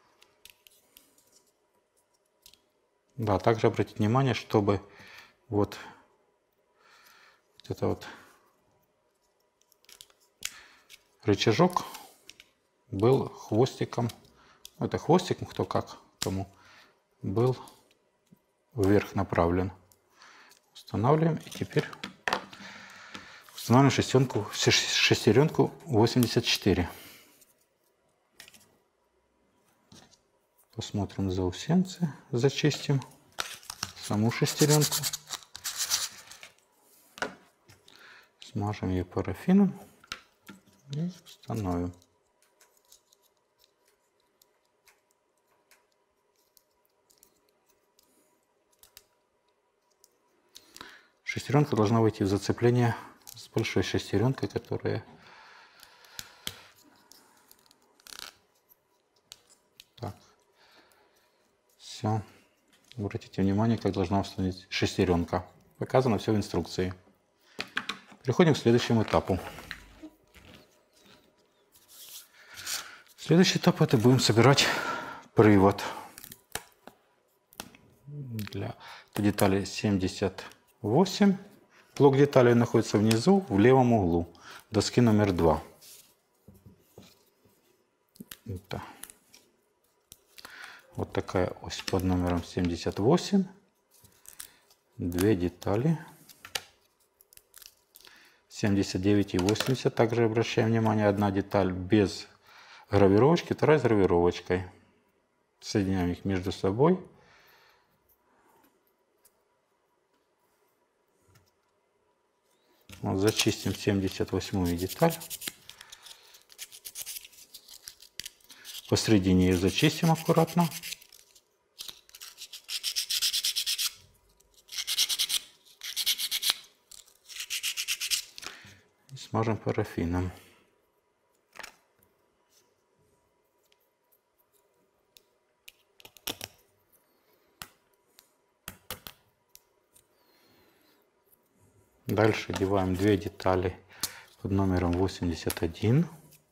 Да, также обратите внимание, чтобы вот это вот рычажок был хвостиком. Это хвостиком, кто как, кому был вверх направлен. Устанавливаем, и теперь устанавливаем шестеренку, шестеренку восемьдесят четыре. Посмотрим заусенцы, зачистим саму шестеренку, смажем ее парафином и установим. Шестеренка должна выйти в зацепление с большой шестеренкой, которая так. Все. Обратите внимание, как должна установить шестеренка. Показано все в инструкции. Переходим к следующему этапу. Следующий этап — это будем собирать привод. Для детали семьдесят восемь. Блок деталей находится внизу, в левом углу доски номер два. Это вот такая ось под номером семьдесят восемь. Две детали. семьдесят девять и восемьдесят. Также обращаем внимание, одна деталь без гравировочки, вторая с гравировочкой. Соединяем их между собой. Вот, зачистим семьдесят восьмую деталь. Посредине ее зачистим аккуратно. И смажем парафином. Дальше одеваем две детали под номером восемьдесят один.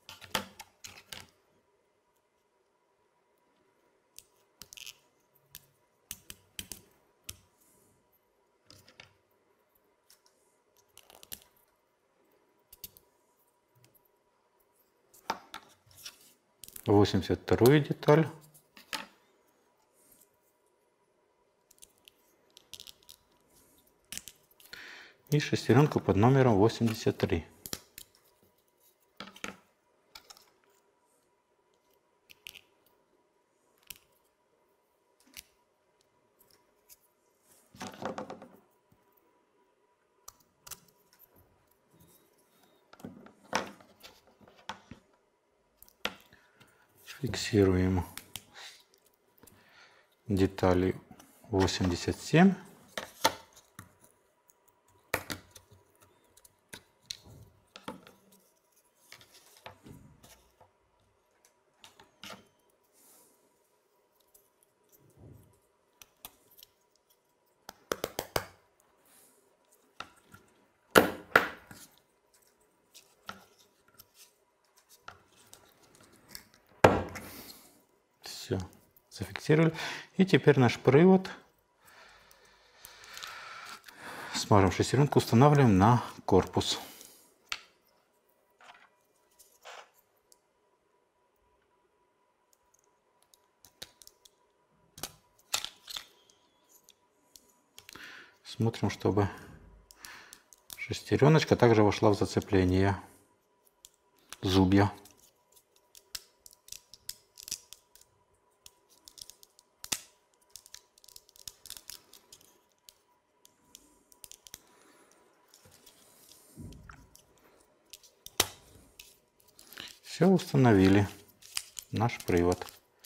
восемьдесят вторую деталь. И шестеренку под номером восемьдесят три. Фиксируем детали восемьдесят семь. Все, зафиксировали. И теперь наш привод смажем шестеренку, устанавливаем на корпус. Смотрим, чтобы шестереночка также вошла в зацепление зубья. Все, установили наш привод.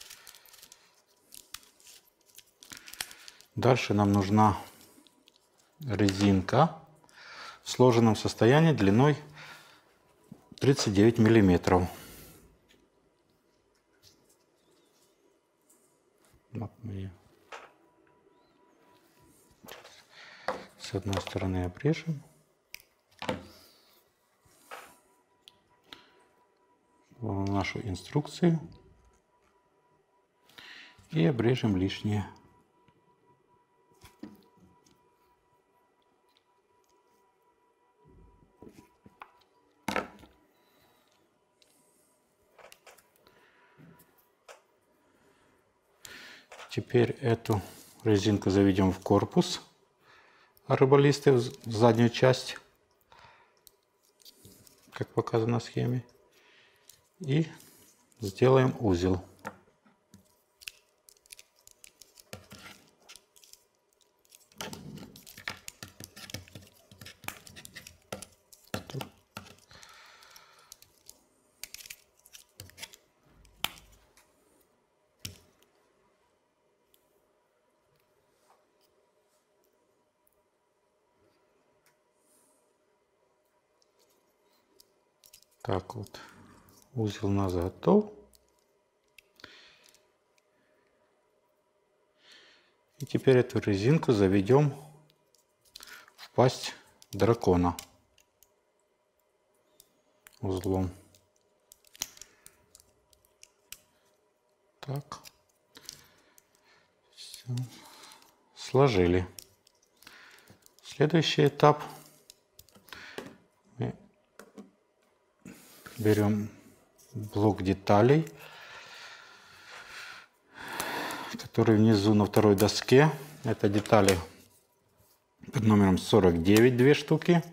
Дальше нам нужна резинка в сложенном состоянии длиной тридцать девять миллиметров. Вот мы ее с одной стороны обрежем. Нашу инструкцию и обрежем лишнее. Теперь эту резинку заведем в корпус арбалисты, в заднюю часть, как показано на схеме. И сделаем узел. Так вот. Узел у нас готов. И теперь эту резинку заведем в пасть дракона узлом. Так. Все. Сложили. Следующий этап. Мы берем блок деталей, который внизу на второй доске. Это детали под номером сорок девять, две штуки.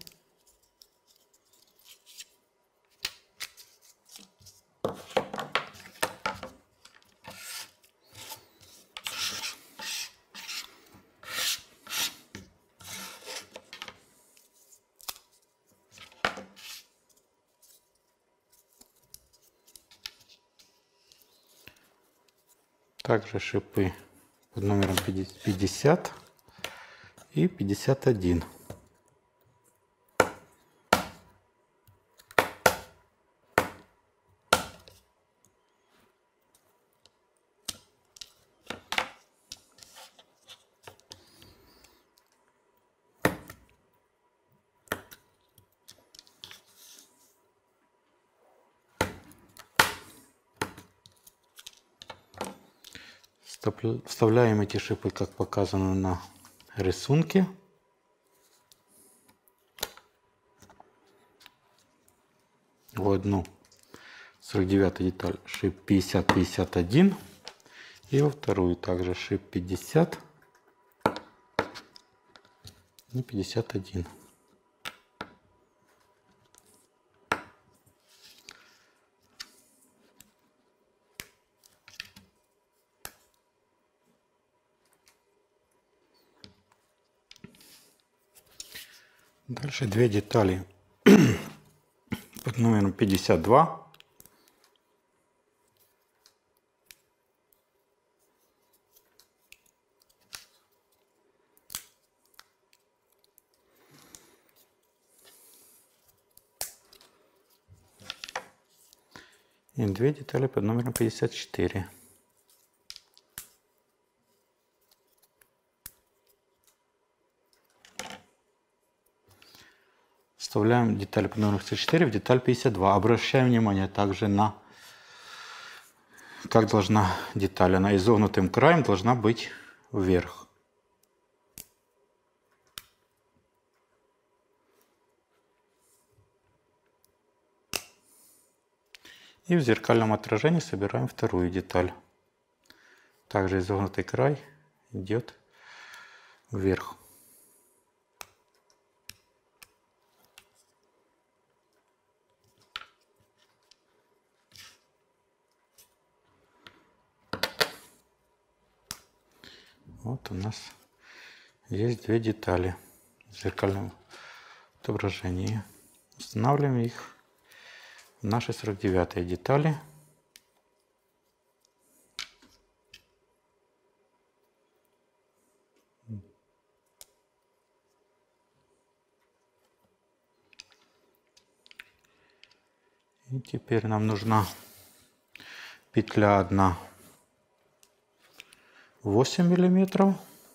Также шипы под номером пятьдесят и пятьдесят один. Вставляем эти шипы, как показано на рисунке. В одну сорок девятую деталь шип пятьдесят пятьдесят один. И во вторую также шип пятьдесят и пятьдесят один. Дальше две детали под номером пятьдесят два. И две детали под номером пятьдесят четыре. Вставляем деталь под номером пятьдесят четыре в деталь пятьдесят два. Обращаем внимание также на, как должна деталь. Она изогнутым краем должна быть вверх. И в зеркальном отражении собираем вторую деталь. Также изогнутый край идет вверх. Вот у нас есть две детали в зеркальном отображении. Устанавливаем их в наши сорок девятые детали. И теперь нам нужна петля одна восемь миллиметров.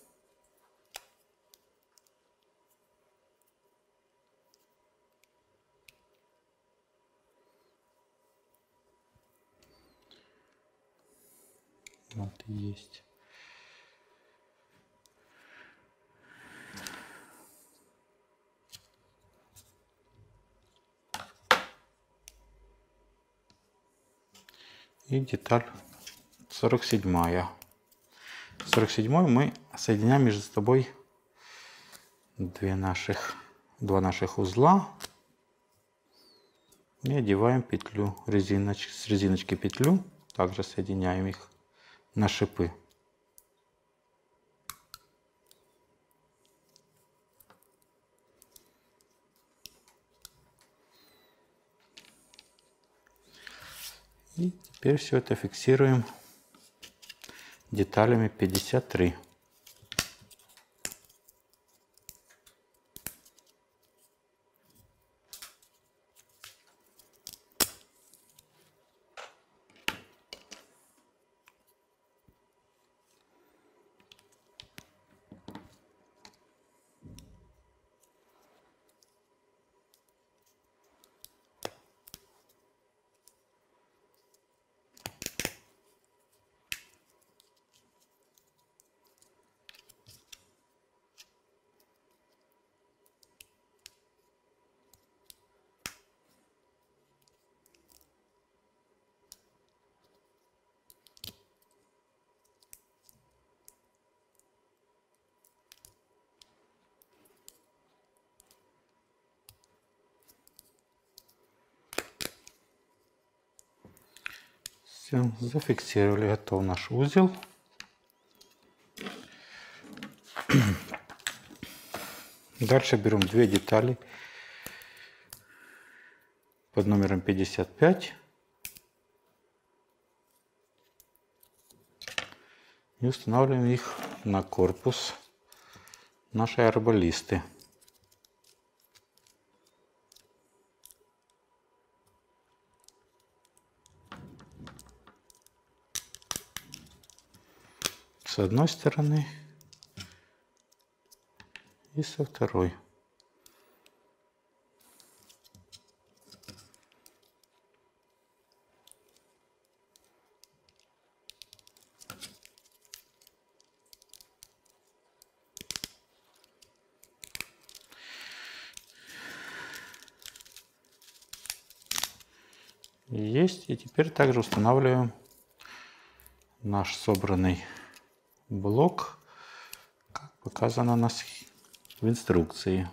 Вот и есть. И деталь сорок седьмая. сорок седьмой мы соединяем между собой две наших, два наших узла и одеваем петлю резиноч, с резиночки петлю. Также соединяем их на шипы. И теперь все это фиксируем деталями пятьдесят три. Все, зафиксировали, готов наш узел. Дальше берем две детали под номером пятьдесят пять и устанавливаем их на корпус нашей арбалисты. С одной стороны и со второй. Есть. И теперь также устанавливаем наш собранный блок, как показано у нас в инструкции.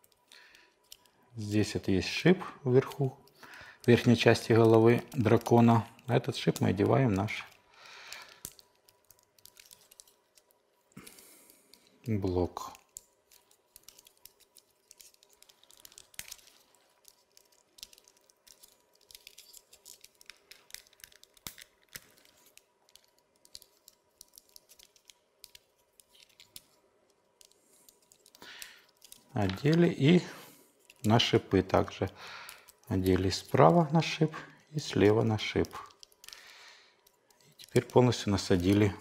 Здесь это есть шип вверху, в верхней части головы дракона. На этот шип мы одеваем наш блок. Одели и на шипы также одели справа на шип и слева на шип. И теперь полностью насадили.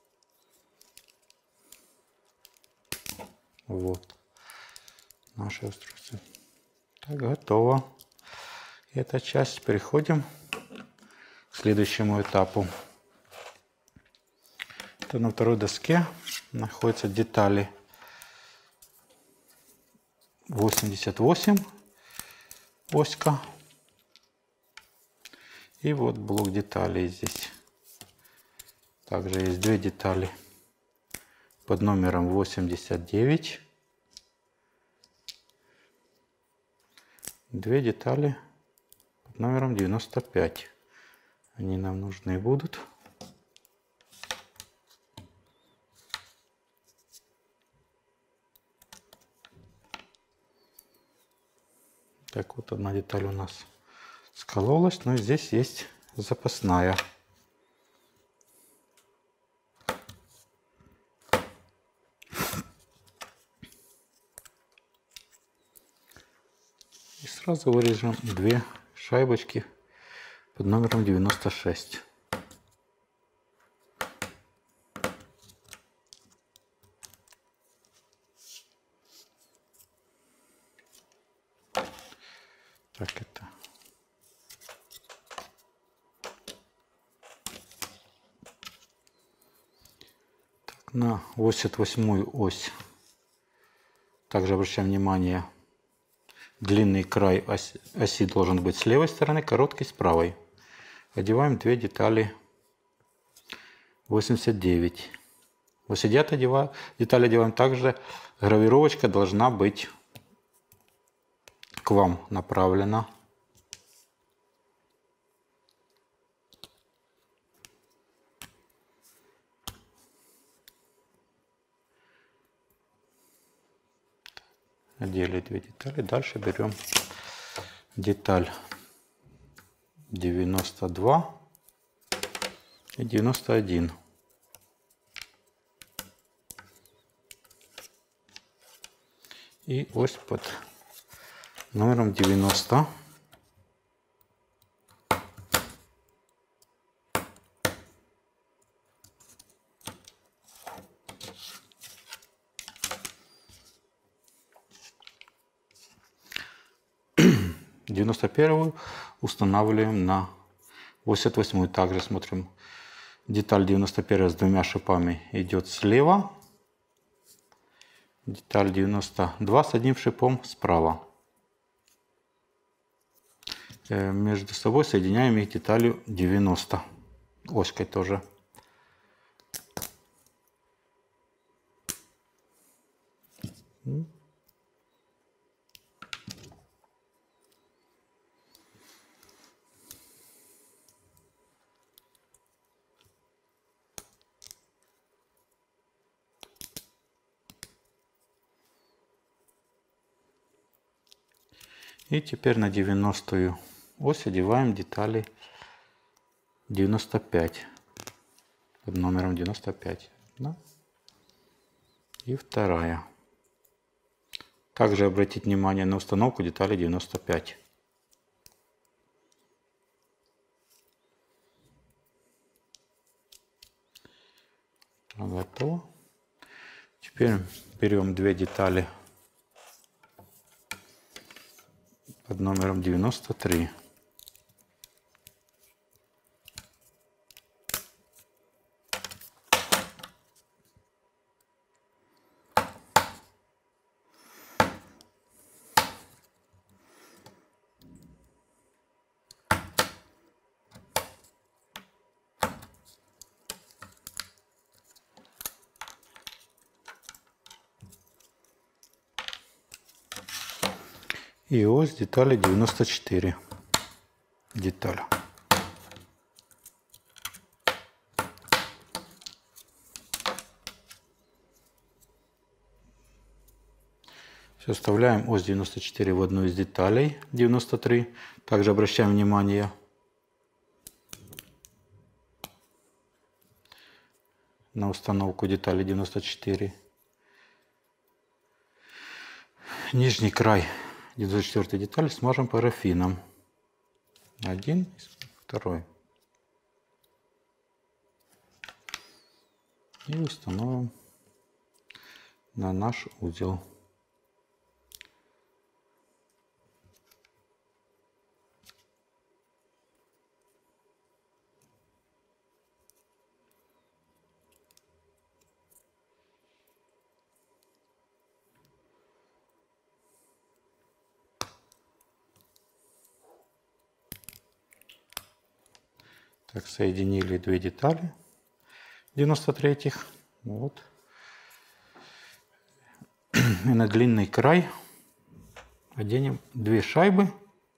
Вот наше устройство. Так, готово. Эта часть. Переходим к следующему этапу. Это на второй доске находятся детали восемьдесят восемь оська. И вот блок деталей здесь. Также есть две детали под номером восемьдесят девять. Две детали под номером девяносто пять. Они нам нужны будут. Так, вот одна деталь у нас скололась, но здесь есть запасная. И сразу вырежем две шайбочки под номером девяносто шесть. Так, это так, на восемьдесят восьмую ось также обращаем внимание, длинный край оси, оси должен быть с левой стороны, короткий с правой. Одеваем две детали восемьдесят девять. восемьдесят девять детали одеваем также, гравировочка должна быть к вам направлена. Одели две детали. Дальше берем деталь девяносто два и девяносто один. И ось под номером девяносто. девяносто первую устанавливаем на восемьдесят восьмую. Также смотрим, деталь девяносто первая с двумя шипами идет слева. Деталь девяносто два с одним шипом справа. Между собой соединяем их деталью девяносто. Оськой тоже. И теперь на девяностую ось одеваем детали девяносто пять под номером девяносто пять. Одна и вторая. Также обратить внимание на установку детали девяносто пять. Готово. Теперь берем две детали под номером девяносто три. И ось детали девяносто четыре. Деталь. Все, вставляем ось девяносто четыре в одну из деталей девяносто три. Также обращаем внимание на установку детали девяносто четыре. Нижний край девяносто четвёртой детали смажем парафином. Один, второй. И установим на наш узел. Так, соединили две детали девяносто третьих. Вот. И на длинный край оденем две шайбы.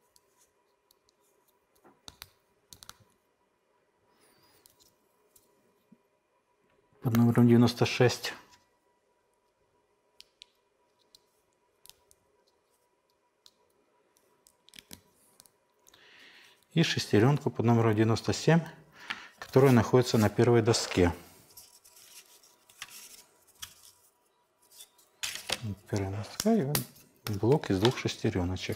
Под номером девяносто шесть. и шестеренку под номером девяносто семь, которая находится на первой доске. Первая доска и вот блок из двух шестереночек.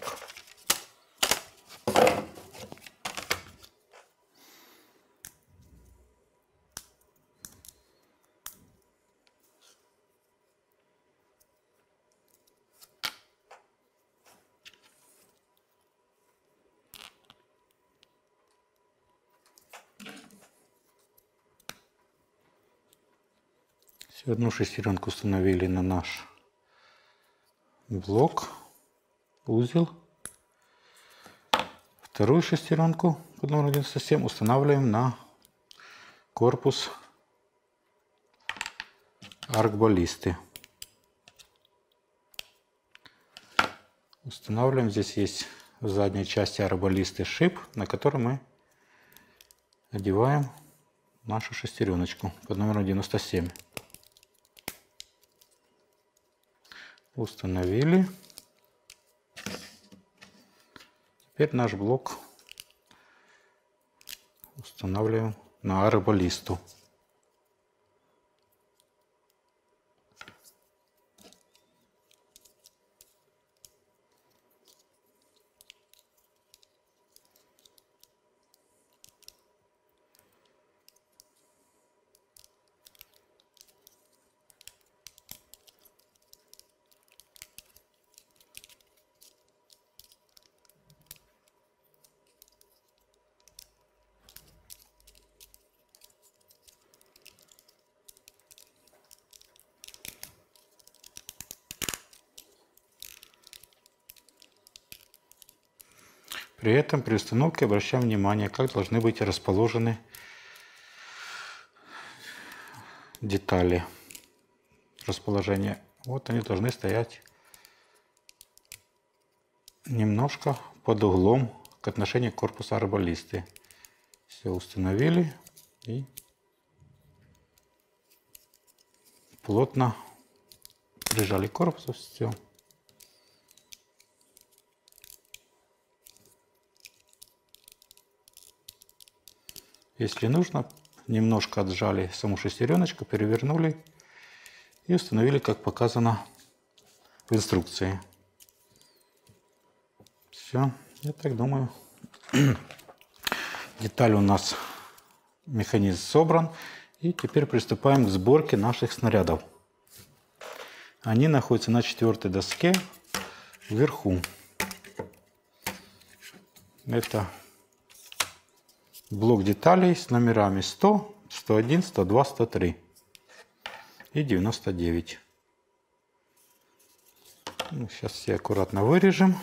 Одну шестеренку установили на наш блок, узел. Вторую шестеренку под номером девяносто семь устанавливаем на корпус аркбаллисты. Устанавливаем. Здесь есть в задней части аркбаллисты шип, на который мы одеваем нашу шестереночку под номером девяносто семь. Установили. Теперь наш блок устанавливаем на аркбаллисту. При этом при установке обращаем внимание, как должны быть расположены детали. Расположение. Вот они должны стоять немножко под углом к отношению корпуса аркбаллисты. Все установили и плотно прижали корпус. Все. Если нужно, немножко отжали саму шестереночку, перевернули и установили, как показано в инструкции. Все, я так думаю. Деталь у нас, механизм собран. И теперь приступаем к сборке наших снарядов. Они находятся на четвертой доске вверху. Это блок деталей с номерами сто, сто один, сто два, сто три и девяносто девять. Ну, сейчас все аккуратно вырежем.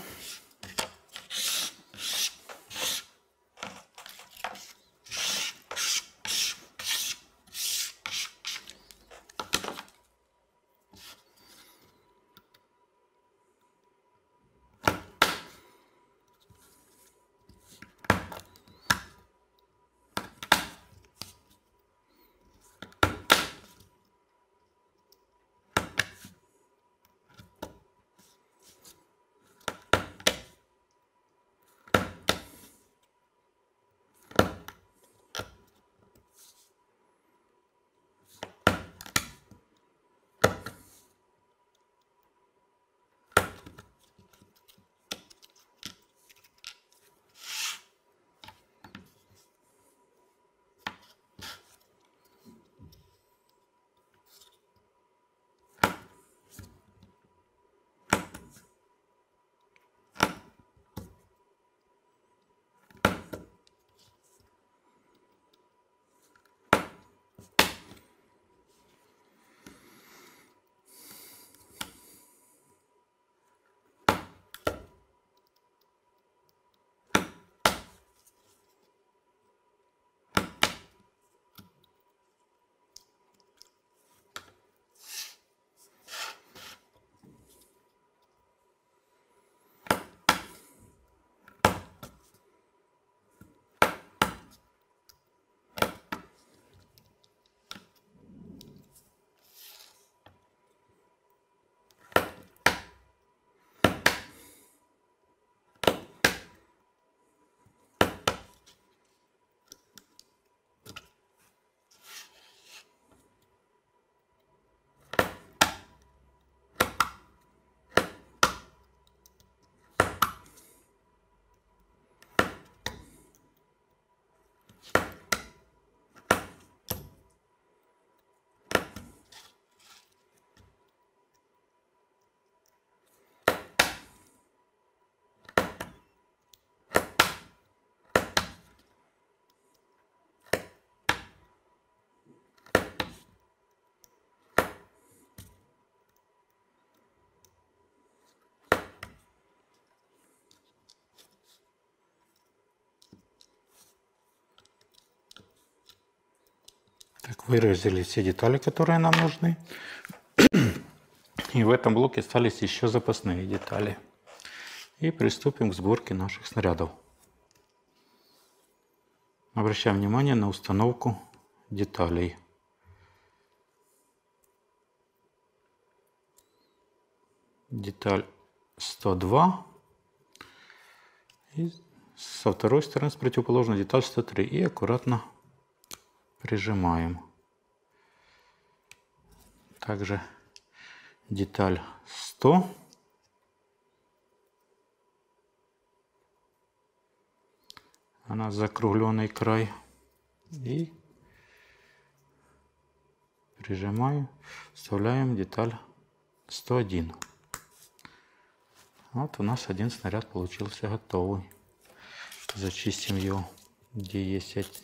Так, выразили все детали, которые нам нужны. И в этом блоке остались еще запасные детали. И приступим к сборке наших снарядов. Обращаем внимание на установку деталей. Деталь сто два. И со второй стороны, с противоположной, деталь сто три. И аккуратно прижимаем. Также деталь сто. Она закругленный край. И прижимаем, вставляем деталь сто один. Вот у нас один снаряд получился готовый. Зачистим его, где есть эти.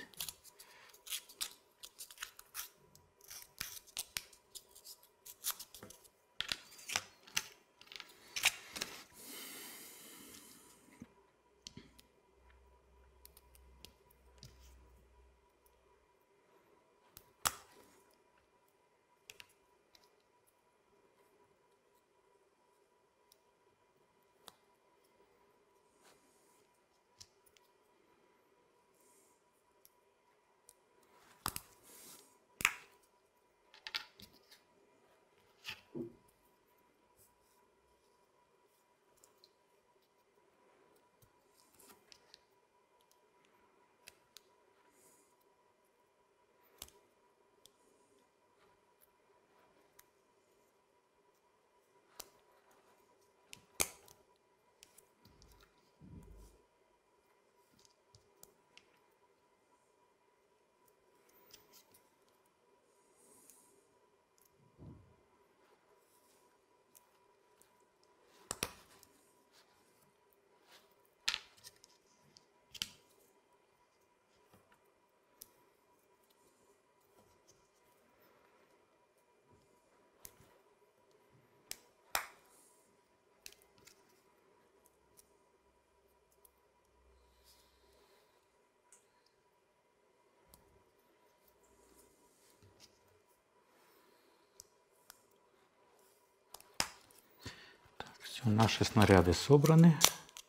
Все, наши снаряды собраны.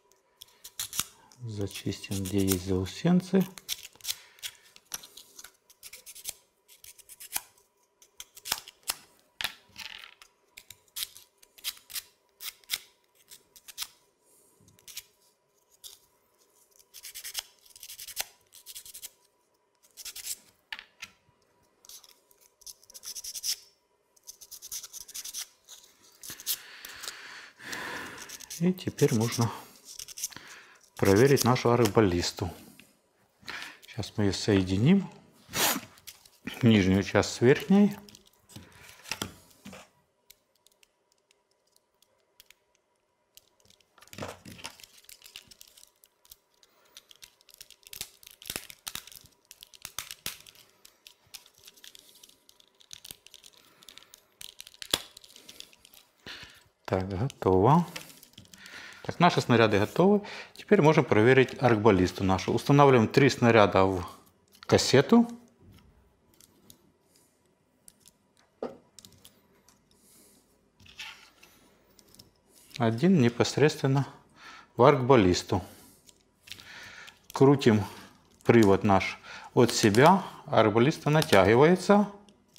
Зачистим, где есть заусенцы. И теперь можно проверить нашу аркбаллисту. Сейчас мы ее соединим. Нижнюю часть с верхней. Так, готово. Так, наши снаряды готовы. Теперь можем проверить аркбаллисту нашу. Устанавливаем три снаряда в кассету. Один непосредственно в аркбаллисту. Крутим привод наш от себя. Аркбаллиста натягивается.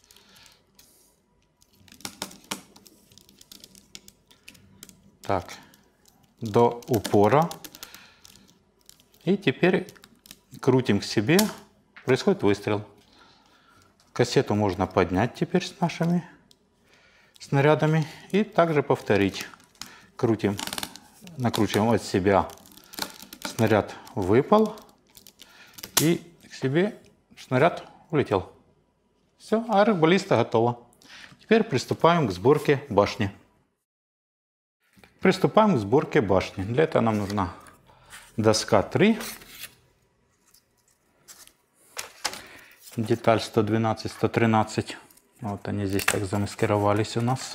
Так. До упора. И теперь крутим к себе. Происходит выстрел. Кассету можно поднять теперь с нашими снарядами. И также повторить. Крутим, накручиваем от себя. Снаряд выпал. И к себе снаряд улетел. Все, аркбаллиста готова. Теперь приступаем к сборке башни. Приступаем к сборке башни. Для этого нам нужна доска три. Деталь сто двенадцать сто тринадцать. Вот они здесь так замаскировались у нас.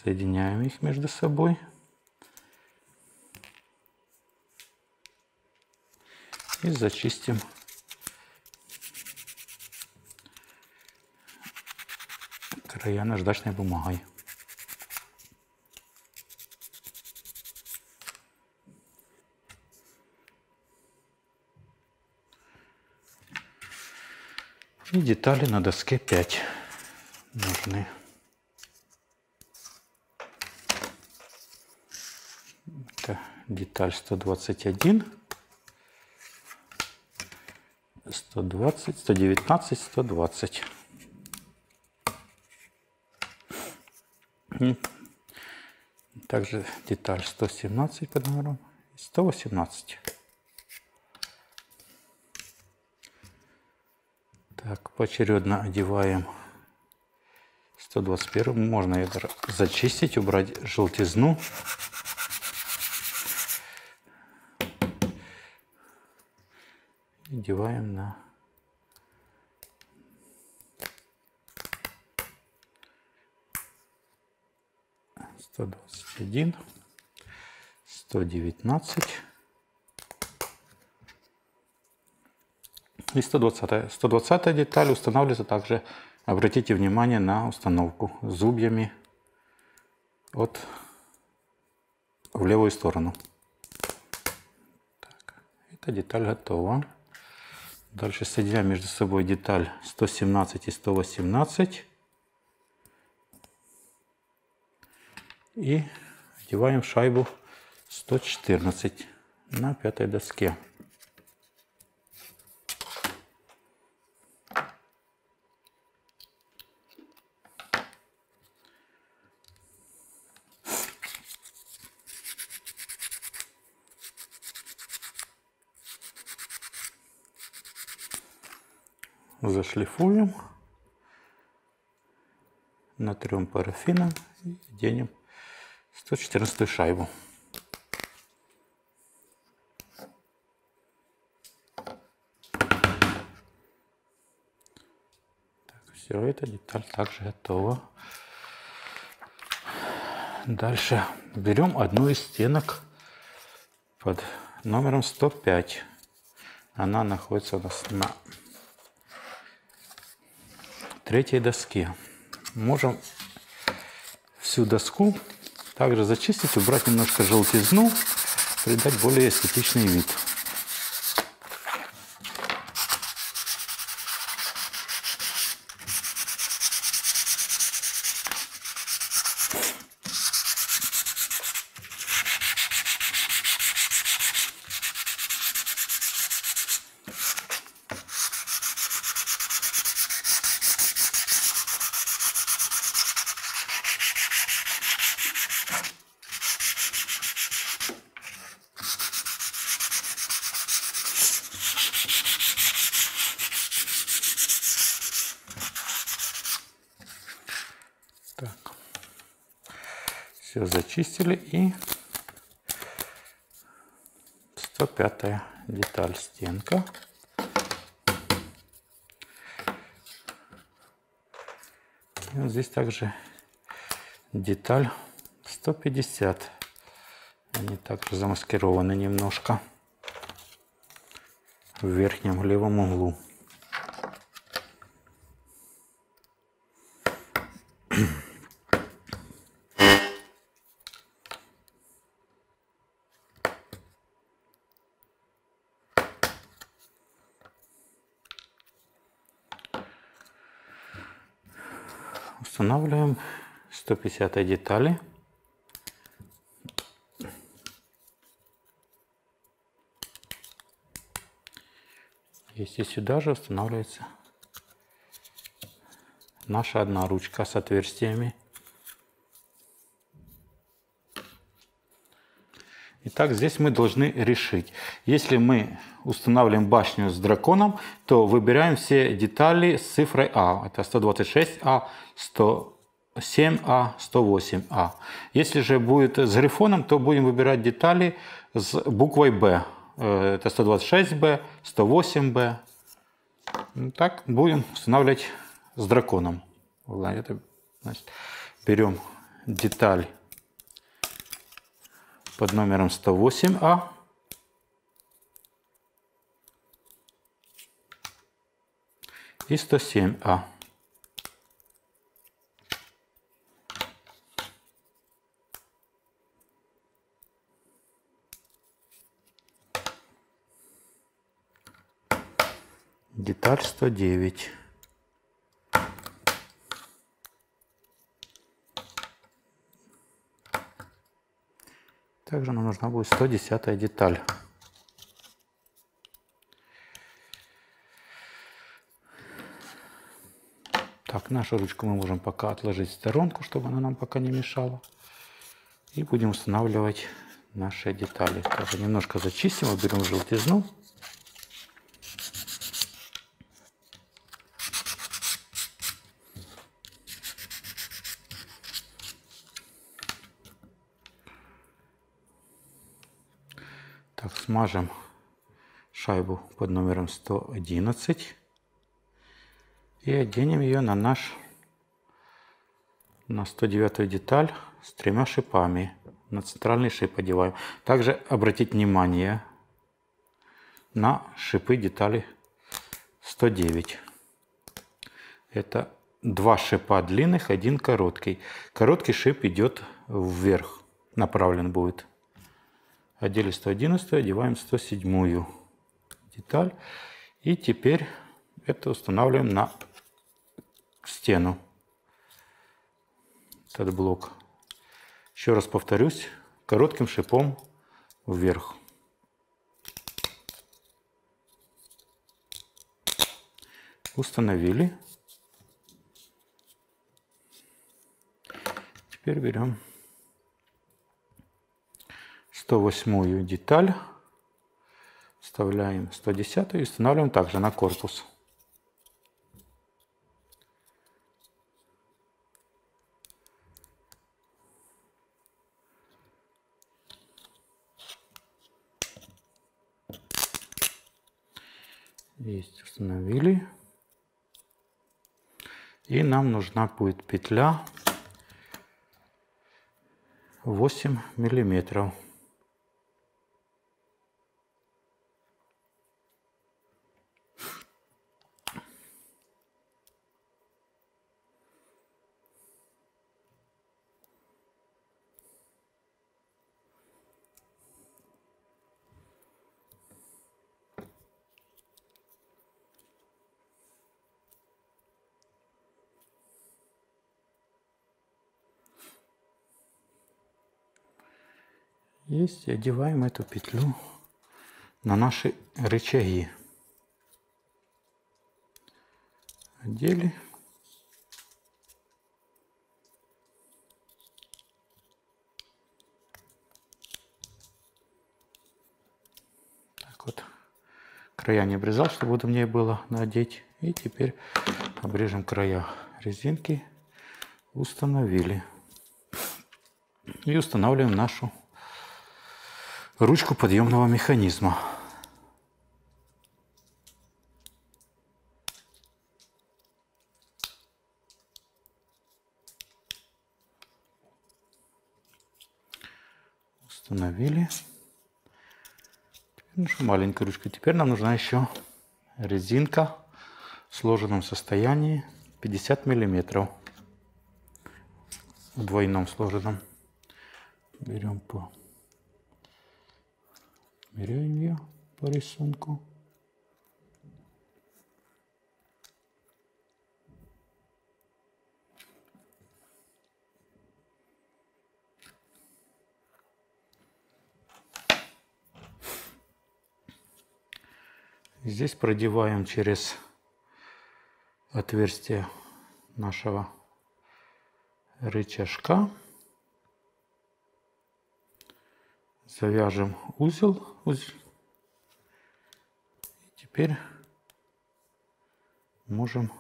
соединяем их между собой. И зачистим края наждачной бумагой. И детали на доске пять нужны. Это деталь сто двадцать один, сто двадцать, сто девятнадцать, сто двадцать. И также деталь сто семнадцать под номером, сто восемнадцать. Так, поочередно одеваем сто двадцать один. Можно это зачистить, убрать желтизну. Одеваем на сто двадцать один, сто девятнадцать и сто двадцать. сто двадцатая деталь устанавливается также, обратите внимание на установку зубьями от в левую сторону. Так, эта деталь готова. Дальше соединяем между собой деталь сто семнадцать и сто восемнадцать. И одеваем шайбу сто четырнадцать на пятой доске. Зашлифуем, натрем парафином и оденем сто четырнадцатую шайбу. Так, все, эта деталь также готова. Дальше берем одну из стенок под номером сто пять. Она находится у нас на третьей доске. Можем всю доску также зачистить, убрать немножко желтизну, придать более эстетичный вид. Так. Все зачистили, и сто пятая деталь, стенка. И вот здесь также деталь сто пятьдесят. Они также замаскированы немножко в верхнем левом углу. Устанавливаем сто пятьдесят детали. Если сюда же устанавливается наша одна ручка с отверстиями. Итак, здесь мы должны решить. Если мы устанавливаем башню с драконом, то выбираем все детали с цифрой А. Это сто двадцать шесть А, сто семь А, сто восемь А. Если же будет с грифоном, то будем выбирать детали с буквой Б. Это сто двадцать шесть Б, сто восемь Б. Так будем устанавливать с драконом. Это, значит, берем деталь под номером сто восемь А. И сто семь А. Деталь сто девять. Также нам нужна будет сто десятая деталь. Так, нашу ручку мы можем пока отложить в сторонку, чтобы она нам пока не мешала. И будем устанавливать наши детали. Также немножко зачистим, уберем желтизну. Так, смажем шайбу под номером сто одиннадцать и оденем ее на наш на сто девятую деталь с тремя шипами. На центральный шип одеваем. Также обратить внимание на шипы детали сто девять. Это два шипа длинных, один короткий. Короткий шип идет вверх, направлен будет. Одели сто одиннадцатую, одеваем сто седьмую деталь. И теперь это устанавливаем на стену. Этот блок. Еще раз повторюсь, коротким шипом вверх. Установили. Теперь берем сто восьмую деталь, вставляем сто десятую и устанавливаем также на корпус. Есть, установили. И нам нужна будет петля восемь миллиметров. Есть, и одеваем эту петлю на наши рычаги. Одели. Так вот, края не обрезал, чтобы удобнее было надеть. И теперь обрежем края резинки. Установили. И устанавливаем нашу ручку подъемного механизма. Установили. Теперь нашу маленькую ручку. Теперь нам нужна еще резинка в сложенном состоянии пятьдесят миллиметров. В двойном сложенном. Берем по меряем ее по рисунку. Здесь продеваем через отверстие нашего рычажка. Завяжем узел, узел. И теперь можем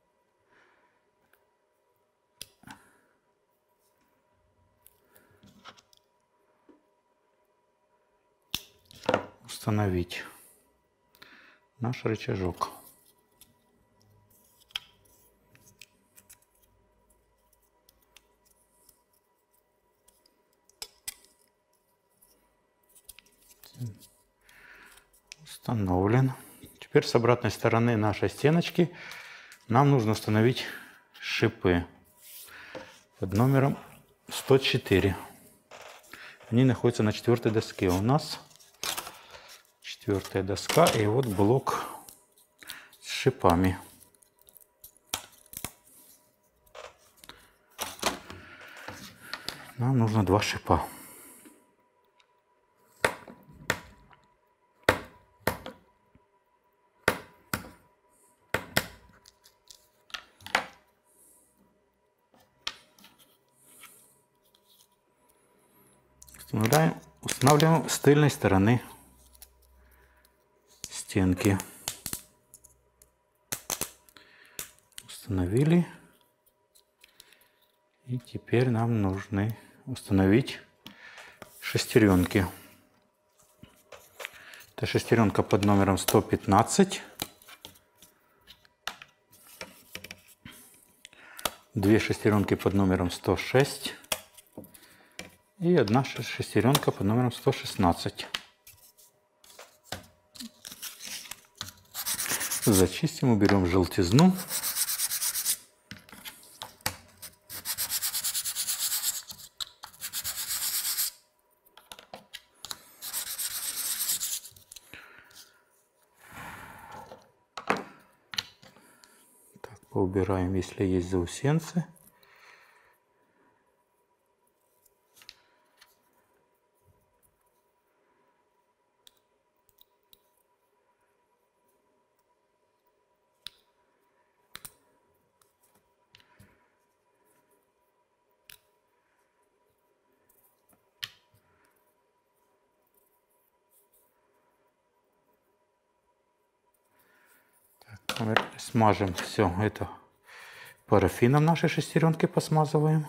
установить наш рычажок. Установлен. Теперь с обратной стороны нашей стеночки нам нужно установить шипы под номером сто четыре. Они находятся на четвертой доске у нас. Четвертая доска и вот блок с шипами. Нам нужно два шипа. Устанавливаем, устанавливаем с тыльной стороны стенки. Установили. И теперь нам нужно установить шестеренки. Это шестеренка под номером сто пятнадцать. Две шестеренки под номером сто шесть. И одна шестеренка под номером сто шестнадцать. Зачистим, уберем желтизну. Так, поубираем, если есть заусенцы. Смажем все это парафином, наши шестеренки посмазываем.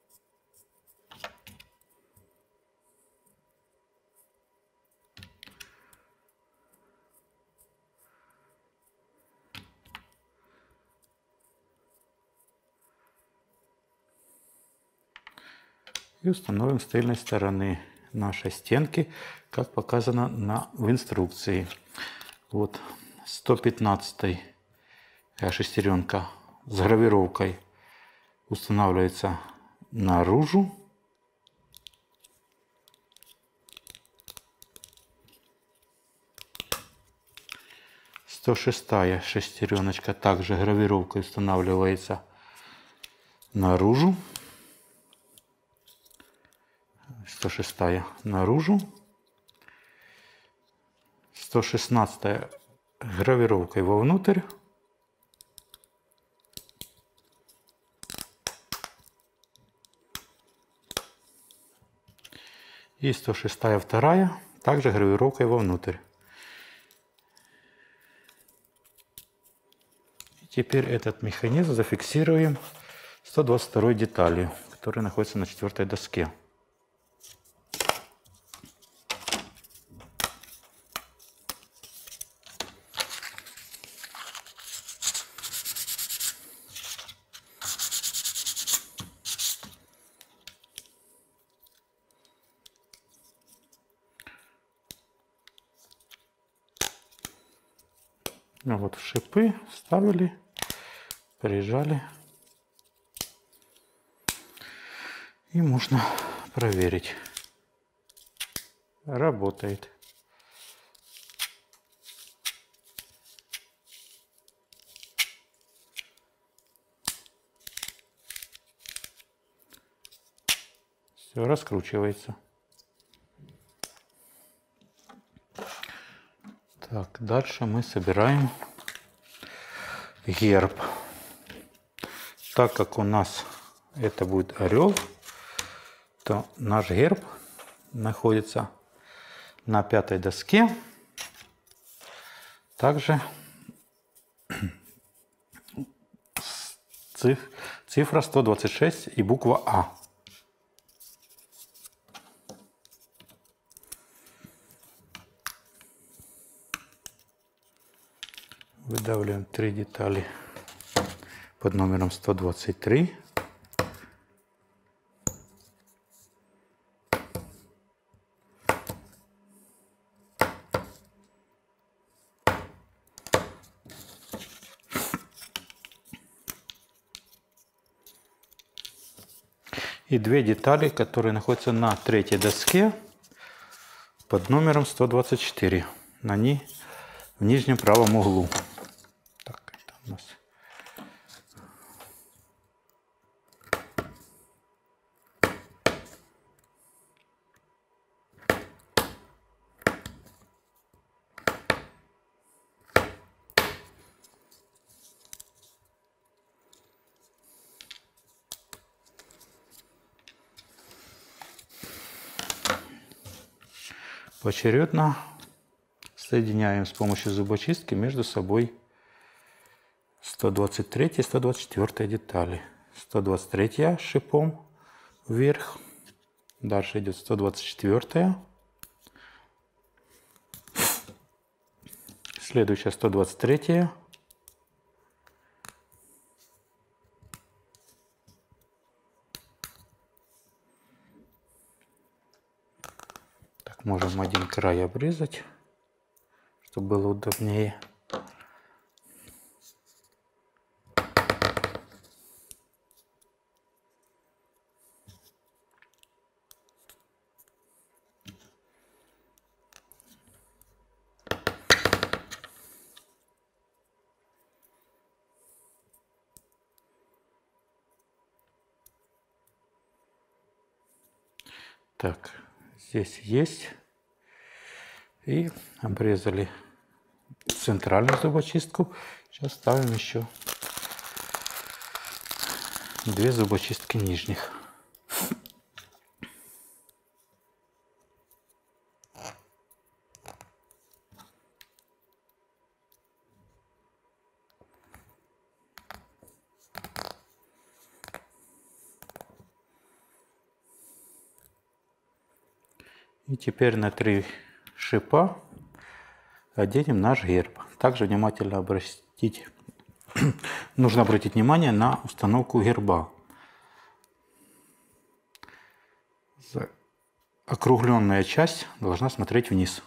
И установим с тыльной стороны нашей стенки, как показано на, в инструкции. Вот сто пятнадцатая шестеренка с гравировкой устанавливается наружу. сто шестая шестереночка также гравировкой устанавливается наружу. сто шестая наружу. сто шестнадцатая гравировкой вовнутрь. И сто шестая вторая также гравировкой вовнутрь. И теперь этот механизм зафиксируем сто двадцать второй деталью, которая находится на четвертой доске. Ну вот шипы вставили, прижали. И можно проверить. Работает. Все раскручивается. Так, дальше мы собираем герб. Так как у нас это будет орел, то наш герб находится на пятой доске. Также цифра сто двадцать шесть и буква А. Выдавливаем три детали под номером сто двадцать три. и две детали, которые находятся на третьей доске под номером сто двадцать четыре. Они в нижнем правом углу. Так, это у нас... Поочередно соединяем с помощью зубочистки между собой сто двадцать третья и сто двадцать четвёртая детали. сто двадцать третья шипом вверх, дальше идет сто двадцать четвёртая, следующая сто двадцать третья, можем один край обрезать, чтобы было удобнее. Так, здесь есть. И обрезали центральную зубочистку. Сейчас ставим еще две зубочистки нижних. И теперь на три шипа оденем наш герб. Также внимательно обратить, нужно обратить внимание на установку герба. Округленная часть должна смотреть вниз.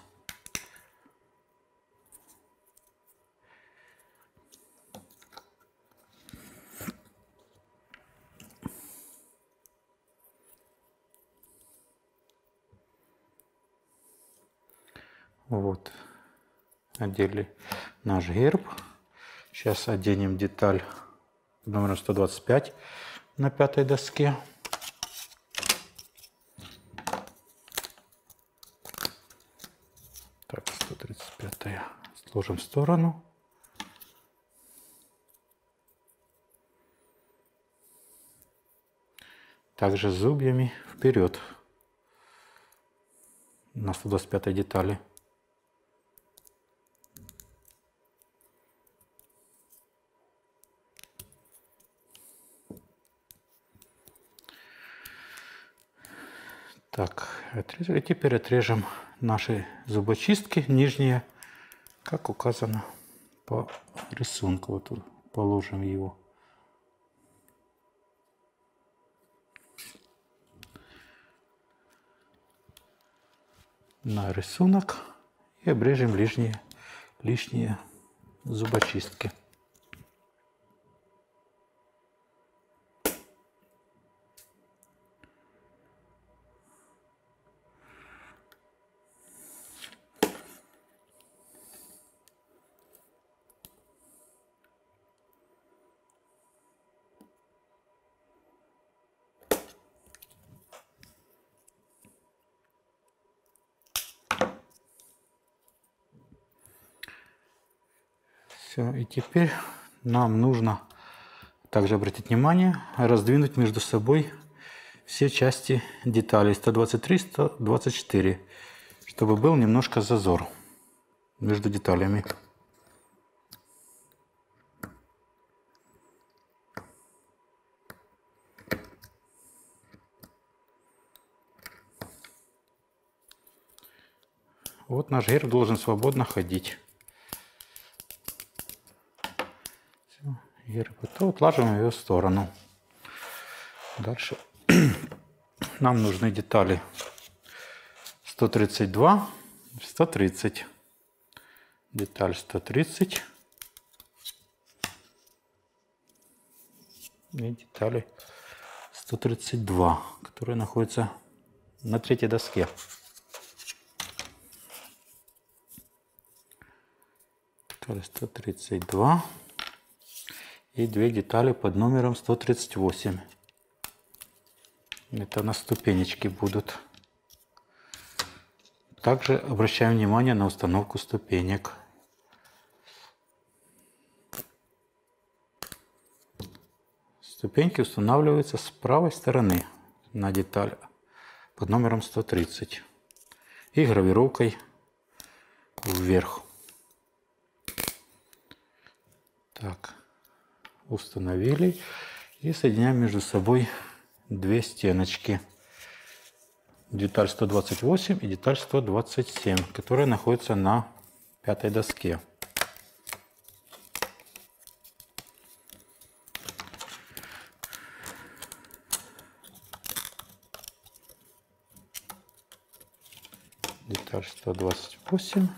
Вот, одели наш герб. Сейчас оденем деталь номер сто двадцать пять на пятой доске. Так, сто тридцать пятая сложим в сторону. Также зубьями вперед на сто двадцать пятой детали. Так, отрезали. Теперь отрежем наши зубочистки нижние, как указано по рисунку. Вот тут положим его. На рисунок и обрежем лишние, лишние зубочистки. Все, и теперь нам нужно также обратить внимание, раздвинуть между собой все части деталей сто двадцать три — сто двадцать четыре, чтобы был немножко зазор между деталями. Вот наш герб должен свободно ходить. Герб готов, отлаживаем ее в сторону. Дальше нам нужны детали сто тридцать два, сто тридцать. Деталь сто тридцать. И детали сто тридцать два, которая находится на третьей доске. сто тридцать два и две детали под номером сто тридцать восемь. Это на ступенечки будут. Также обращаем внимание на установку ступенек. Ступеньки устанавливаются с правой стороны на деталь под номером сто тридцать и гравировкой вверх. Так, установили и соединяем между собой две стеночки. Деталь сто двадцать восемь и деталь сто двадцать семь, которая находится на пятой доске. Деталь сто двадцать восемь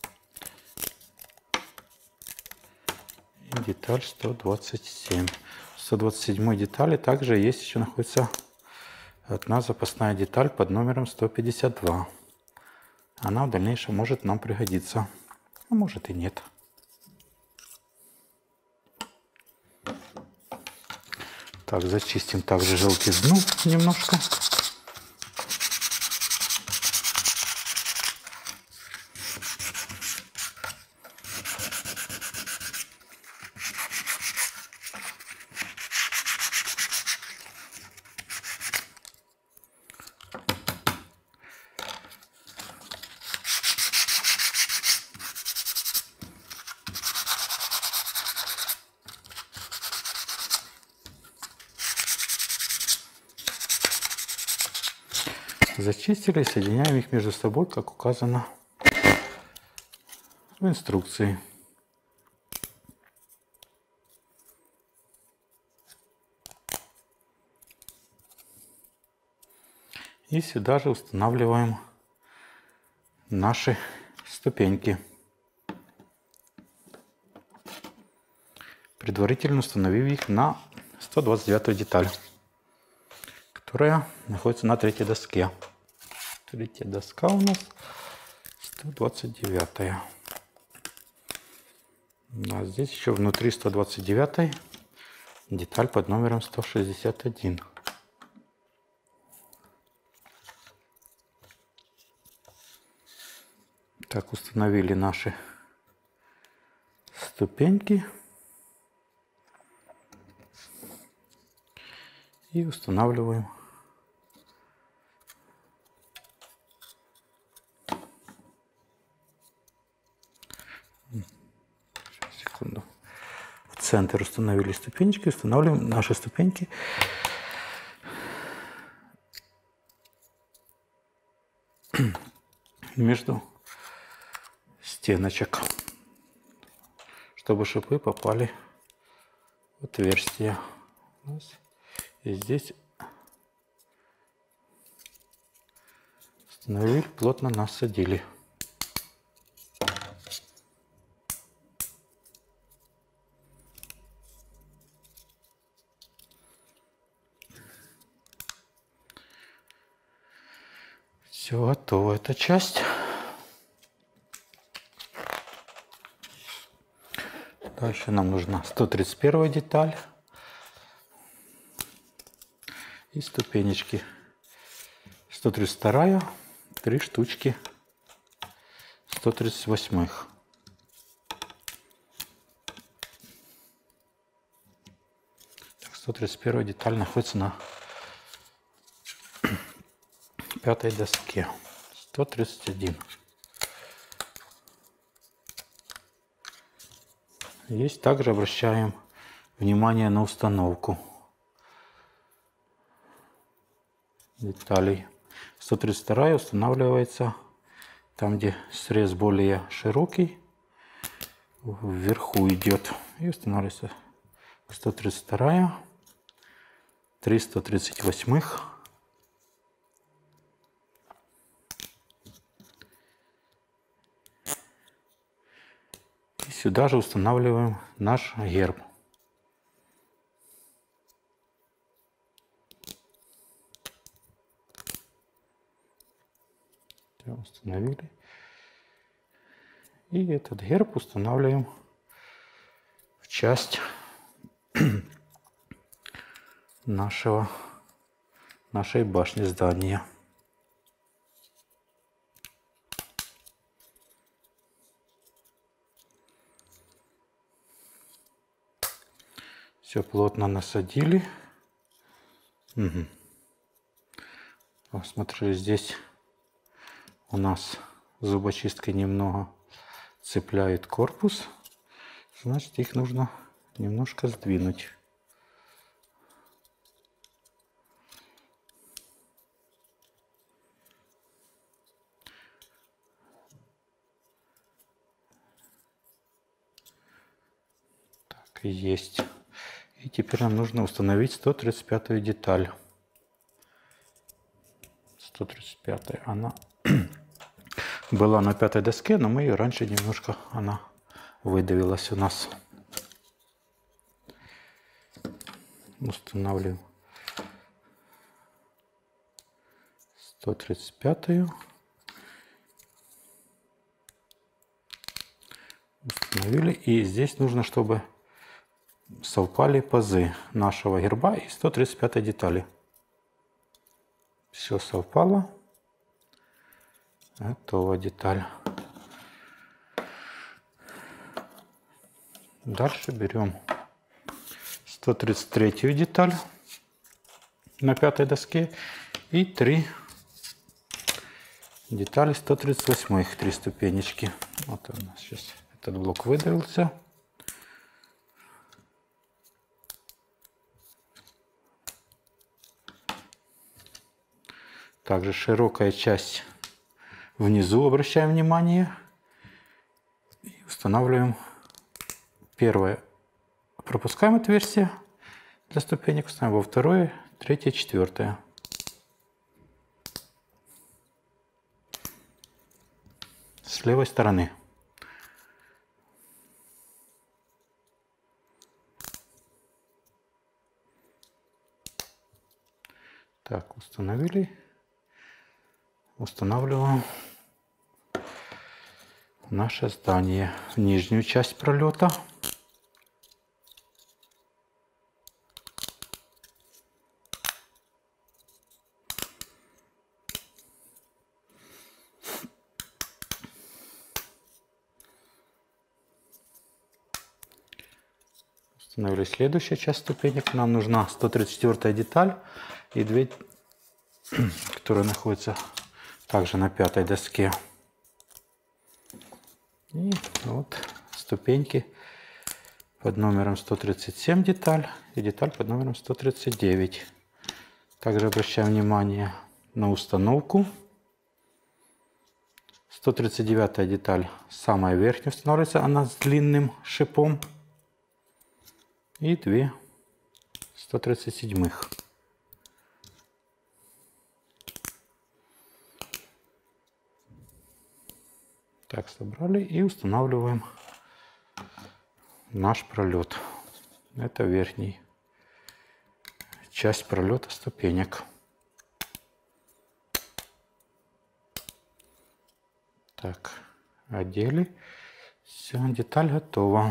и деталь сто двадцать семь. В сто двадцать седьмой детали также есть еще находится одна запасная деталь под номером сто пятьдесят два. Она в дальнейшем может нам пригодиться, а может и нет. Так, зачистим также желтизну немножко. Зачистили, соединяем их между собой, как указано в инструкции. И сюда же устанавливаем наши ступеньки, предварительно установив их на сто двадцать девятую деталь, которая находится на третьей доске. Третья доска у нас сто двадцать девятая. А здесь еще внутри сто двадцать девятой деталь под номером сто шестьдесят один. Так, установили наши ступеньки. И устанавливаем секунду. В центр установили ступенечки, устанавливаем наши ступеньки между стеночек, чтобы шипы попали в отверстие. И здесь установили, плотно насадили. Все готово, эта часть. Дальше нам нужна сто тридцать первая деталь и ступенечки. сто тридцать вторая, три штучки сто тридцать восьмых. сто тридцать первая деталь находится на пятой доске. сто тридцать один. Есть также обращаем внимание на установку деталей. сто тридцать вторая устанавливается там, где срез более широкий, вверху идет. И устанавливается сто тридцать вторая, три сто тридцать восьмых. И сюда же устанавливаем наш герб. Все установили. И этот герб устанавливаем в часть нашего, нашей башни здания. Все плотно насадили. Угу. Смотрю, здесь у нас зубочисткой немного цепляет корпус. Значит, их нужно немножко сдвинуть. Так, и есть. И теперь нам нужно установить сто тридцать пятую деталь. сто тридцать пятая. Она была на пятой доске, но мы ее раньше немножко, она выдавилась у нас. Устанавливаем сто тридцать пятую. Установили. И здесь нужно, чтобы совпали пазы нашего герба и сто тридцать пятой детали. Все совпало. Готова деталь. Дальше берем сто тридцать третью деталь на пятой доске и три детали сто тридцать восьмой, их три ступенечки. Вот у нас сейчас этот блок выдавился. Также широкая часть внизу, обращаем внимание. И устанавливаем первое. Пропускаем отверстие для ступенек, устанавливаем во второе, третье, четвертое. С левой стороны. Так, установили. Устанавливаем наше здание, нижнюю часть пролета. Установили следующую часть ступенек. Нам нужна сто тридцать четвёртая деталь и две, которые находятся также на пятой доске. И вот ступеньки под номером сто тридцать семь деталь и деталь под номером сто тридцать девять. Также обращаем внимание на установку. сто тридцать девятая деталь самая верхняя устанавливается, она с длинным шипом. И две сто тридцать седьмых. Так, собрали и устанавливаем наш пролет. Это верхний часть пролета ступенек. Так, одели. Все, деталь готова.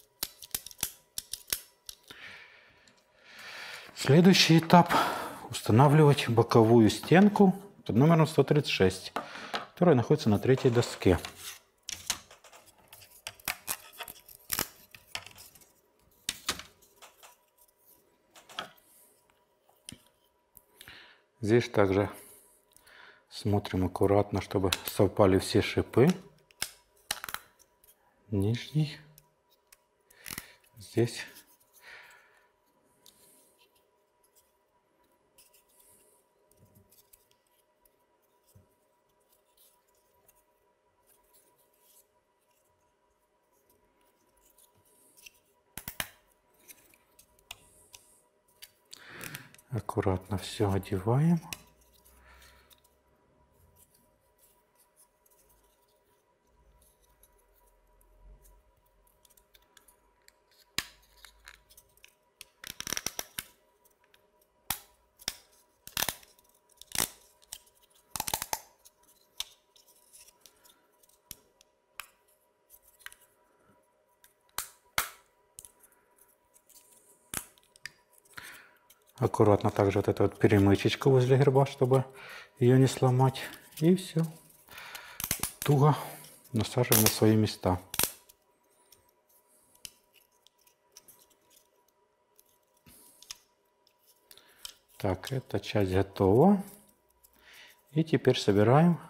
Следующий этап — устанавливать боковую стенку под номером сто тридцать шесть, которая находится на третьей доске. Здесь также смотрим аккуратно, чтобы совпали все шипы. Нижний. Здесь. Аккуратно все одеваем. Аккуратно также вот эта вот перемычечка возле герба, чтобы ее не сломать. И все. Туго насаживаем на свои места. Так, эта часть готова. И теперь собираем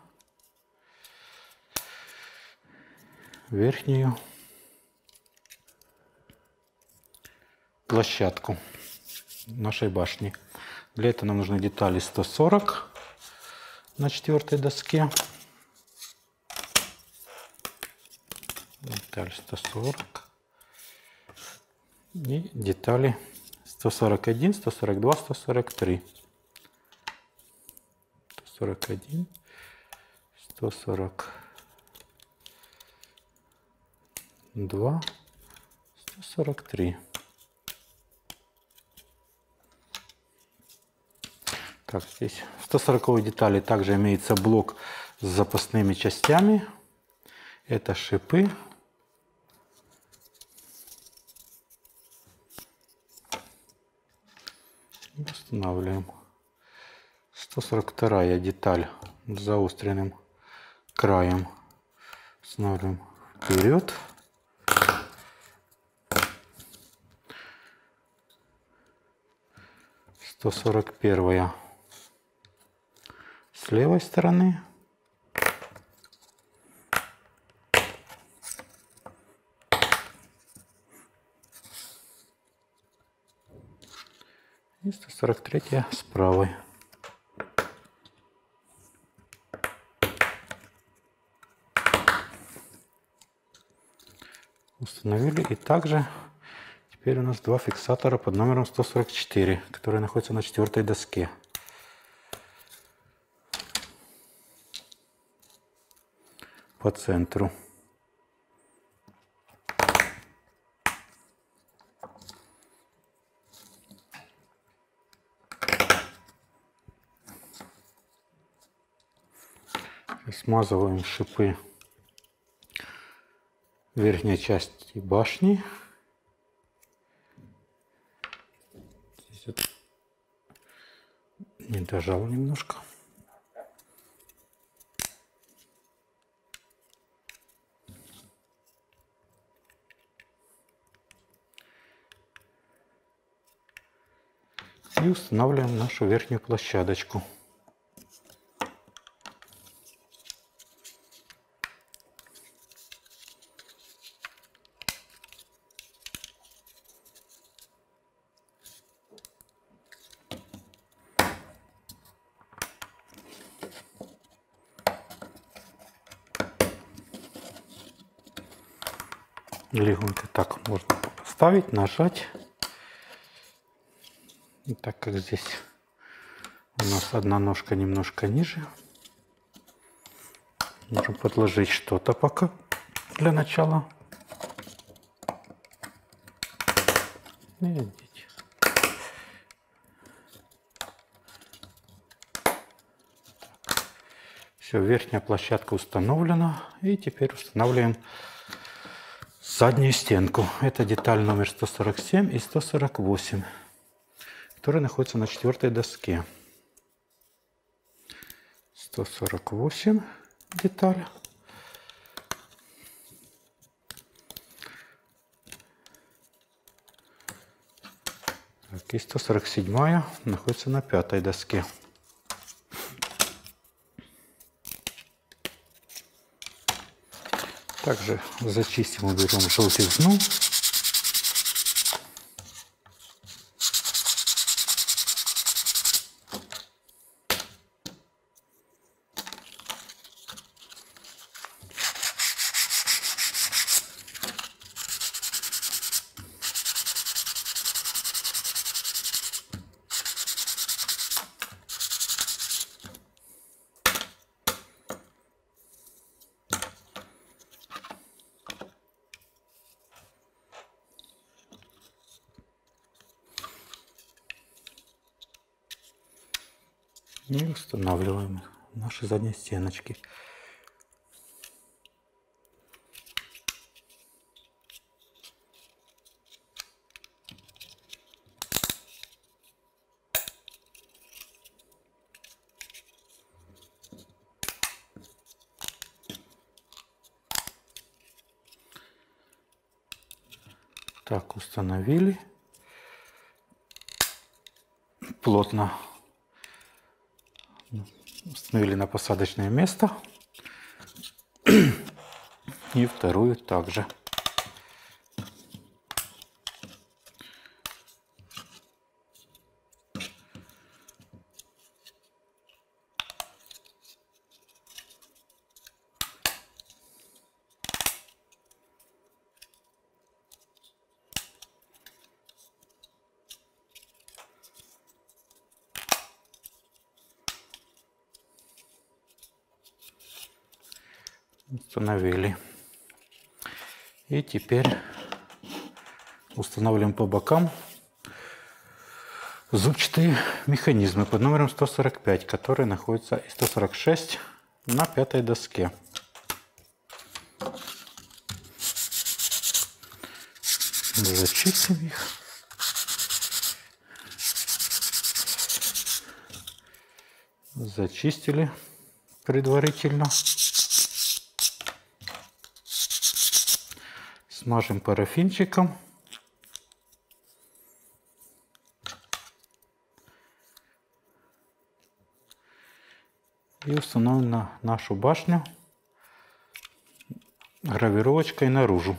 верхнюю площадку нашей башни. Для этого нам нужны детали сто сорок на четвертой доске. Деталь сто сорок. И детали сто сорок один, сто сорок два, сто сорок три. сто сорок один, сто сорок два, сто сорок три. Так, здесь в сто сороковой детали также имеется блок с запасными частями. Это шипы. Устанавливаем. сто сорок вторая деталь с заостренным краем. Устанавливаем вперед. сто сорок первая с левой стороны. И сто сорок третья с правой. Установили. И также теперь у нас два фиксатора под номером сто сорок четыре, которые находятся на четвертой доске. По центру. Смазываем шипы верхней части башни. Здесь вот не дожал немножко. И устанавливаем нашу верхнюю площадочку. Легонько так можно поставить, нажать. И так как здесь у нас одна ножка немножко ниже, можем подложить что-то пока для начала. И идите. Все, верхняя площадка установлена. И теперь устанавливаем заднюю стенку. Это деталь номер сто сорок семь и сто сорок восемь, которые находятся на четвертой доске. сто сорок восемь деталь. Так, и сто сорок седьмая находится на пятой доске. Также зачистим, уберем желтизну. И устанавливаем наши задние стеночки. Так, установили. Плотно установили на посадочное место. И вторую также. Установили. И теперь устанавливаем по бокам зубчатые механизмы под номером сто сорок пять, которые находятся и сто сорок шесть на пятой доске. Зачистим их. Зачистили предварительно. Смажем парафинчиком. И установим на нашу башню гравировочкой наружу.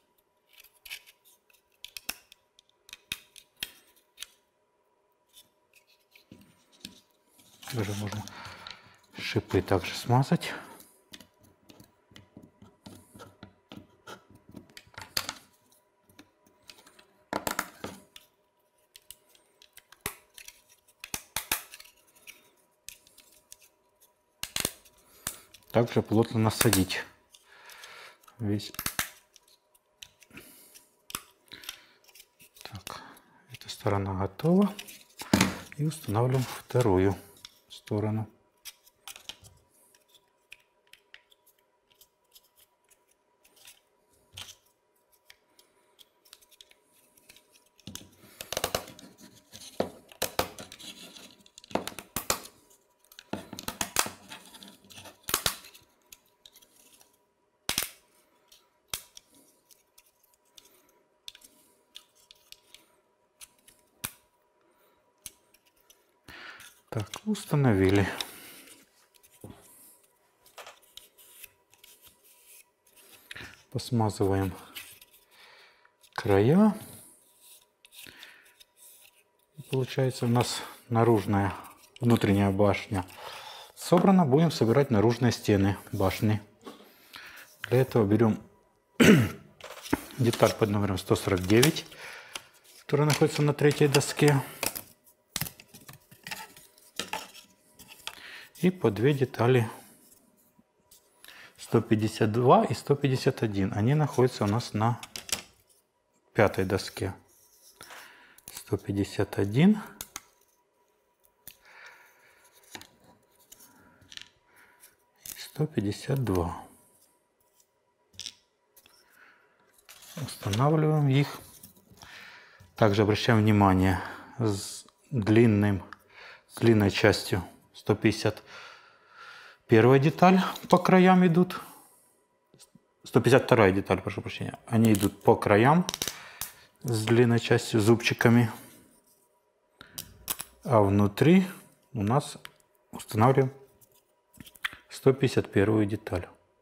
Даже можно шипы также смазать. Также плотно насадить весь. Так, эта сторона готова. И устанавливаем вторую сторону. Так, установили. Посмазываем края. Получается у нас наружная, внутренняя башня собрана. Будем собирать наружные стены башни. Для этого берем деталь под номером сто сорок девять, которая находится на третьей доске. И по две детали сто пятьдесят два и сто пятьдесят один. Они находятся у нас на пятой доске. сто пятьдесят один. И сто пятьдесят два. Устанавливаем их. Также обращаем внимание с длинным, с длинной частью. сто пятьдесят первая деталь по краям идут. сто пятьдесят вторая деталь, прошу прощения. Они идут по краям с длинной частью, зубчиками. А внутри у нас устанавливаем сто пятьдесят первую деталь.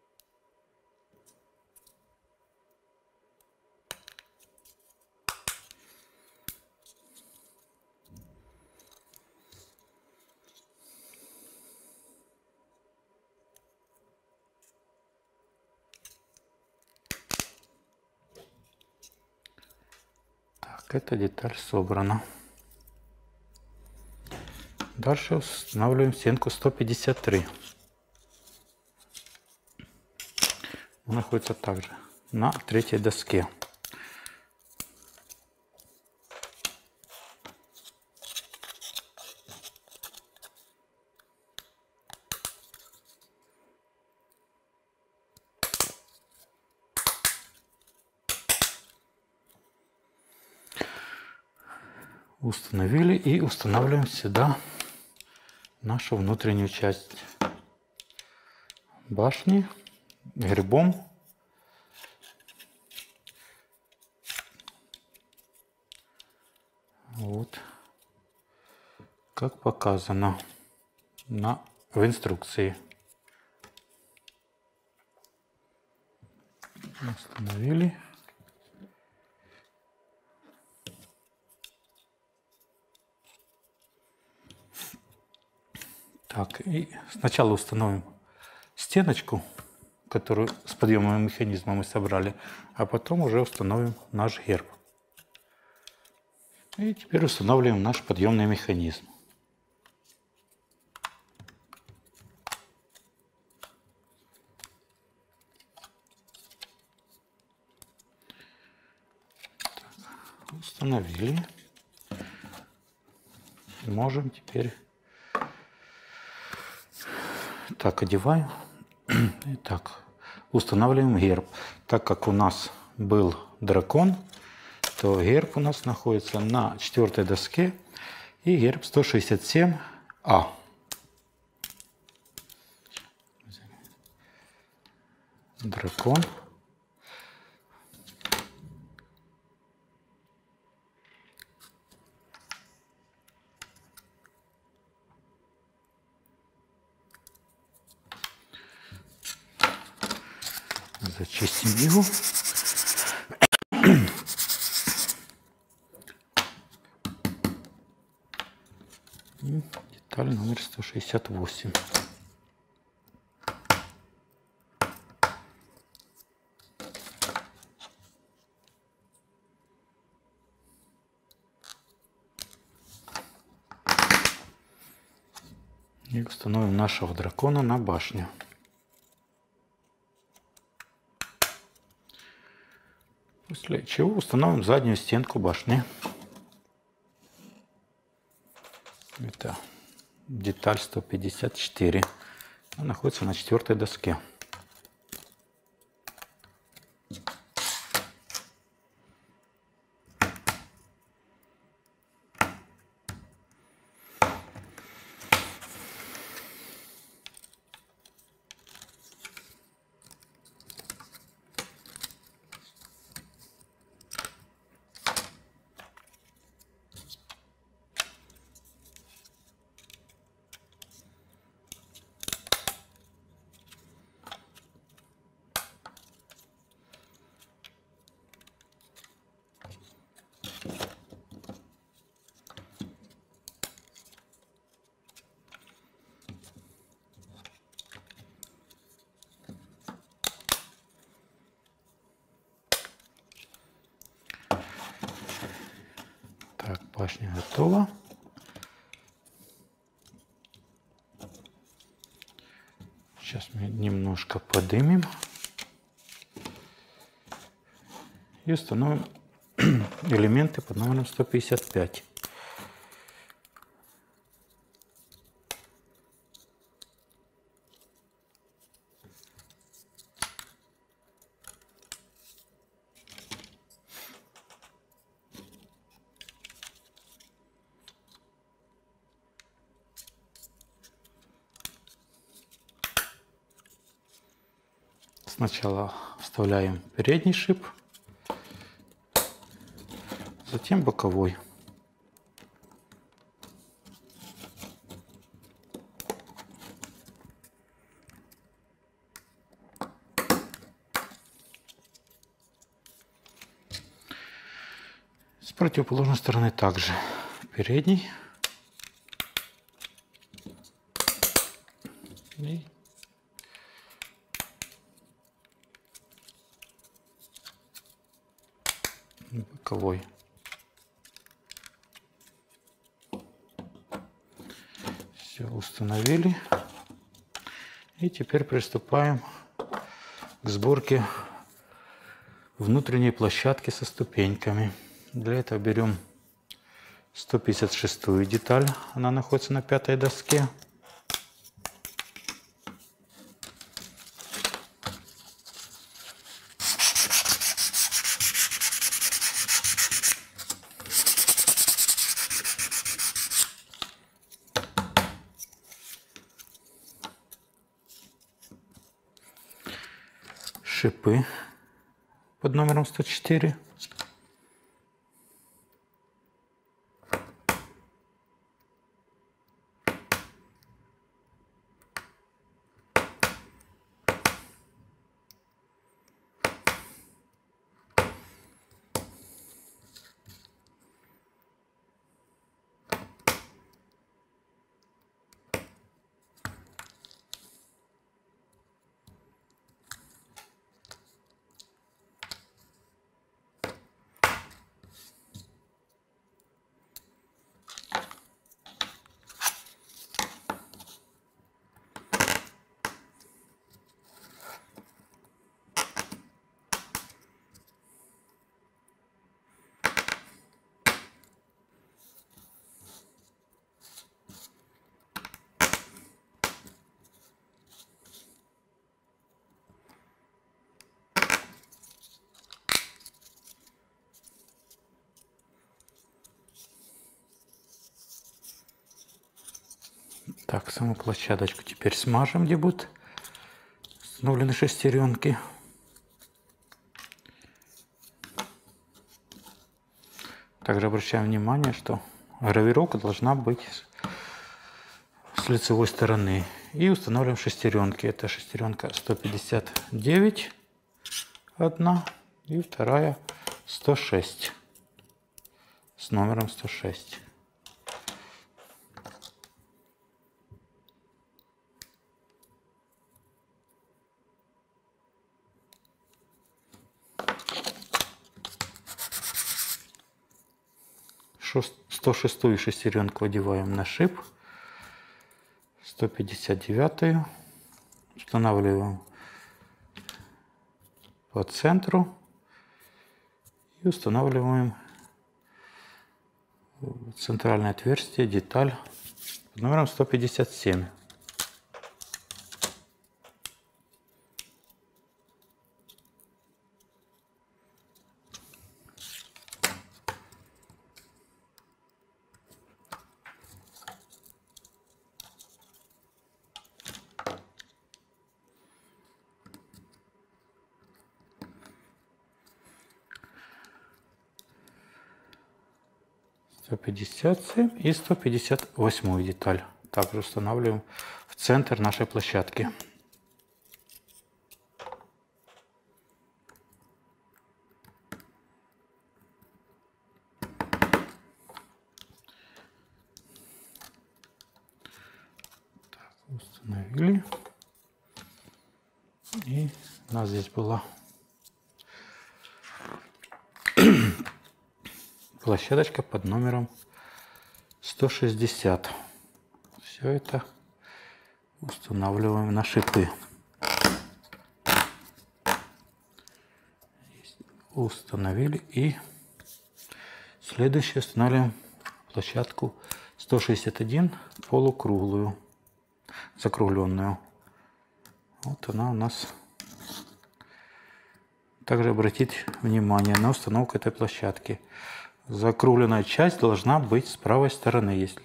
Эта деталь собрана. Дальше устанавливаем стенку сто пятьдесят три. Она находится также на третьей доске. Установили и устанавливаем сюда нашу внутреннюю часть башни грибом. как показано на, в инструкции. Установили. Так, и сначала установим стеночку, которую с подъемным механизмом мы собрали, а потом уже установим наш герб. И теперь устанавливаем наш подъемный механизм. Так, установили. Можем теперь... Так, одеваем. Итак, устанавливаем герб. Так как у нас был дракон, то герб у нас находится на четвертой доске, и герб сто шестьдесят семь А. Дракон. Зачистим его. И деталь номер сто шестьдесят восемь. И установим нашего дракона на башню. После чего установим заднюю стенку башни. Это деталь сто пятьдесят четыре. Она находится на четвертой доске. Так, башня готова. Сейчас мы немножко подымем и установим элементы под номером сто пятьдесят пять. Сначала вставляем передний шип, затем боковой. С противоположной стороны также передний и боковой. Все установили. И теперь приступаем к сборке внутренней площадки со ступеньками. Для этого берем сто пятьдесят шестую деталь. Она находится на пятой доске. Шипы под номером сто четыре. Так, саму площадочку теперь смажем, где будут установлены шестеренки. Также обращаем внимание, что гравировка должна быть с лицевой стороны. И устанавливаем шестеренки. Это шестеренка сто пятьдесят девять, одна, и вторая сто шесть, с номером сто шесть. сто шестую шестеренку одеваем на шип, сто пятьдесят девятую устанавливаем по центру и устанавливаем центральное отверстие, деталь под номером сто пятьдесят семь. сто пятьдесят семь и сто пятьдесят восьмую деталь также устанавливаем в центр нашей площадки. Так, установили. И у нас здесь была площадочка под номером сто шестьдесят. Все это устанавливаем на шипы. Установили. И следующее устанавливаем площадку сто шестьдесят один, полукруглую, закругленную. Вот она у нас. Также обратить внимание на установку этой площадки. Закругленная часть должна быть с правой стороны. Если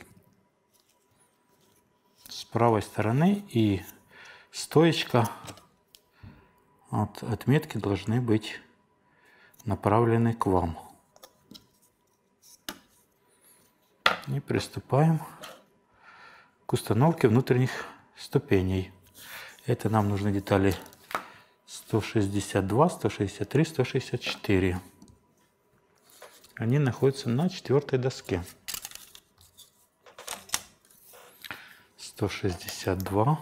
с правой стороны, и стоечка от отметки должны быть направлены к вам. И приступаем к установке внутренних ступеней. Это нам нужны детали сто шестьдесят два, сто шестьдесят три, сто шестьдесят четыре. Они находятся на четвертой доске. сто шестьдесят два.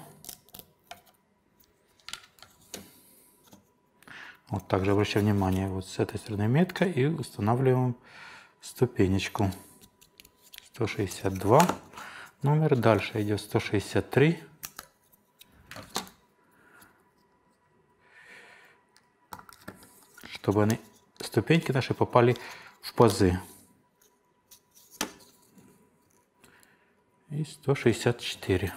Вот также обращаем внимание, вот с этой стороны метка, и устанавливаем ступенечку. сто шестьдесят два номер. Дальше идет сто шестьдесят три. Чтобы они, ступеньки наши, попали в пазы. И сто шестьдесят четыре.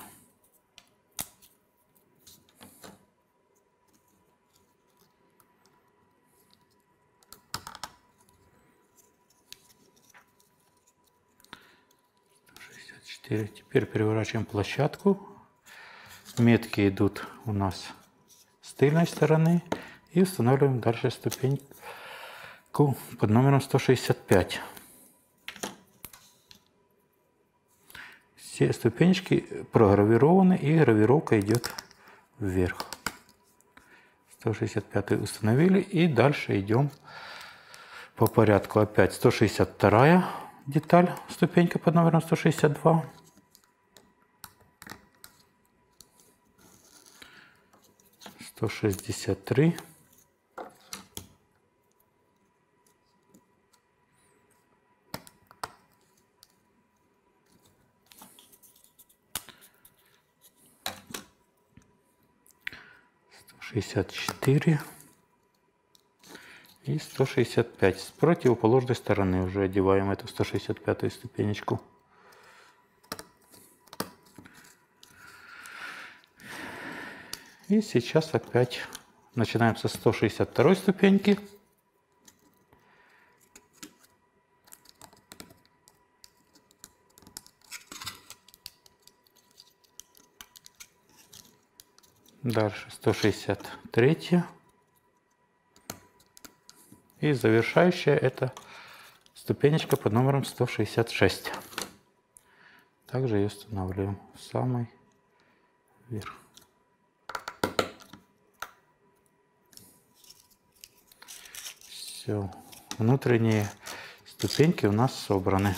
сто шестьдесят четыре. Теперь переворачиваем площадку. Метки идут у нас с тыльной стороны. И устанавливаем дальше ступеньку под номером сто шестьдесят пять. Все ступенечки програвированы, и гравировка идет вверх. сто шестьдесят пять установили, и дальше идем по порядку. Опять сто шестьдесят вторая деталь, ступенька под номером сто шестьдесят два. сто шестьдесят три. шестьдесят четыре и сто шестьдесят пять. С противоположной стороны уже одеваем эту сто шестьдесят пятую ступенечку. И сейчас опять начинаем со сто шестьдесят второй ступеньки. Дальше сто шестьдесят три. И завершающая это ступенечка под номером сто шестьдесят шесть. Также ее устанавливаем в самый верх. Все, внутренние ступеньки у нас собраны.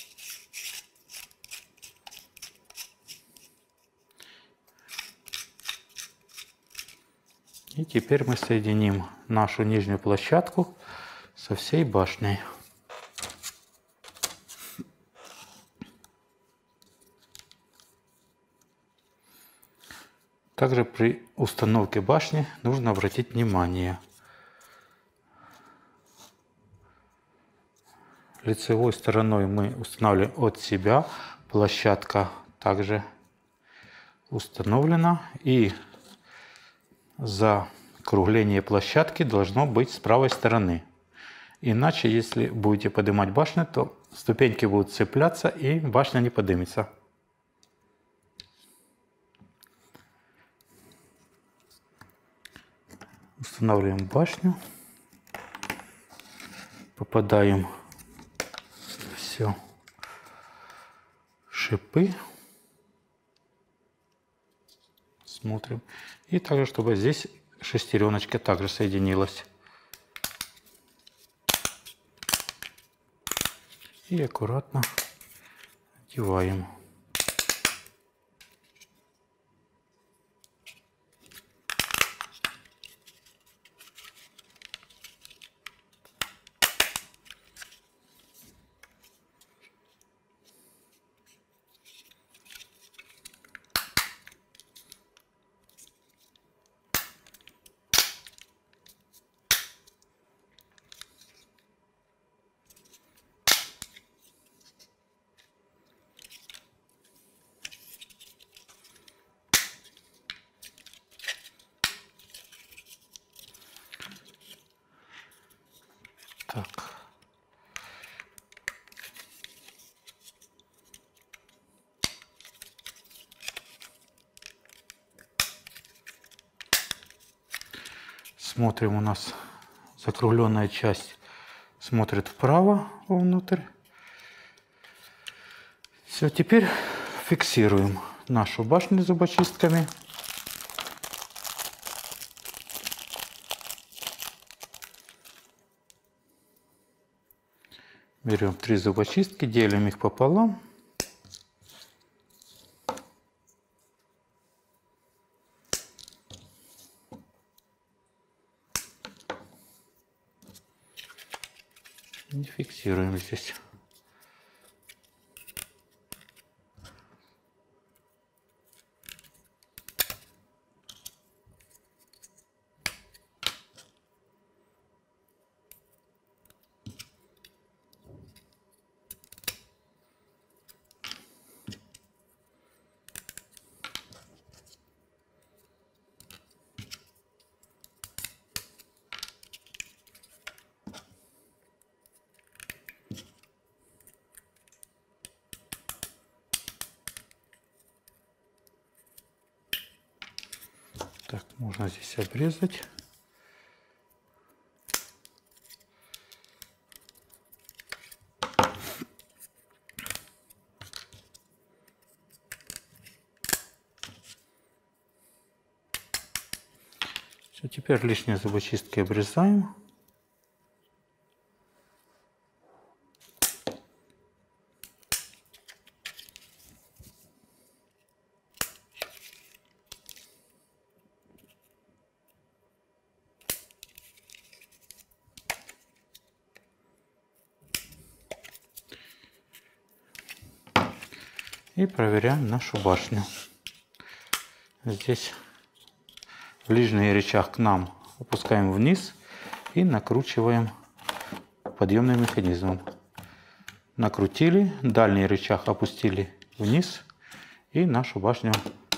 И теперь мы соединим нашу нижнюю площадку со всей башней. Также при установке башни нужно обратить внимание. Лицевой стороной мы устанавливаем от себя. Площадка также установлена. И закругление площадки должно быть с правой стороны. Иначе, если будете поднимать башню, то ступеньки будут цепляться и башня не поднимется. Устанавливаем башню. Попадаем все шипы. Смотрим. И также, чтобы здесь шестереночка также соединилась. И аккуратно одеваем. Так. Смотрим, у нас закругленная часть смотрит вправо вовнутрь. Все, теперь фиксируем нашу башню зубочистками. Берем три зубочистки, делим их пополам. И фиксируем здесь. Так, можно здесь обрезать. Все, теперь лишние зубочистки обрезаем. И проверяем нашу башню. Здесь ближний рычаг к нам опускаем вниз и накручиваем подъемным механизмом. Накрутили, дальний рычаг опустили вниз и нашу башню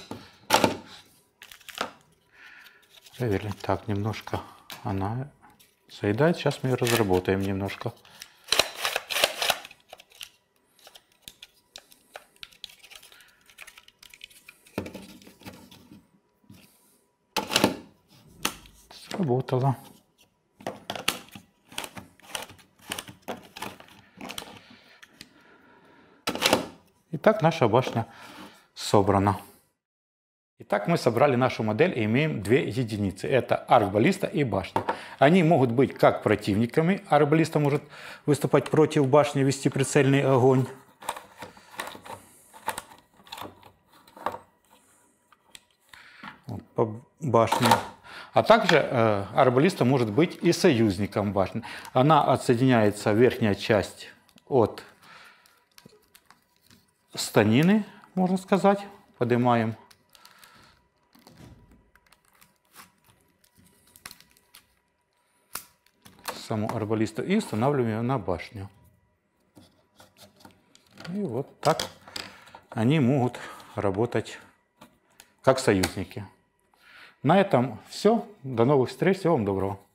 проверили. Так, немножко она заедает. Сейчас мы ее разработаем немножко. Работала. Итак, наша башня собрана. Итак, мы собрали нашу модель и имеем две единицы. Это аркбаллиста и башня. Они могут быть как противниками. Аркбаллиста может выступать против башни, вести прицельный огонь. Вот, по башне. А также э, арбаллиста может быть и союзником башни. Она отсоединяется, верхняя часть, от станины, можно сказать. Поднимаем. Саму арбаллисту и устанавливаем ее на башню. И вот так они могут работать как союзники. На этом все. До новых встреч. Всего вам доброго.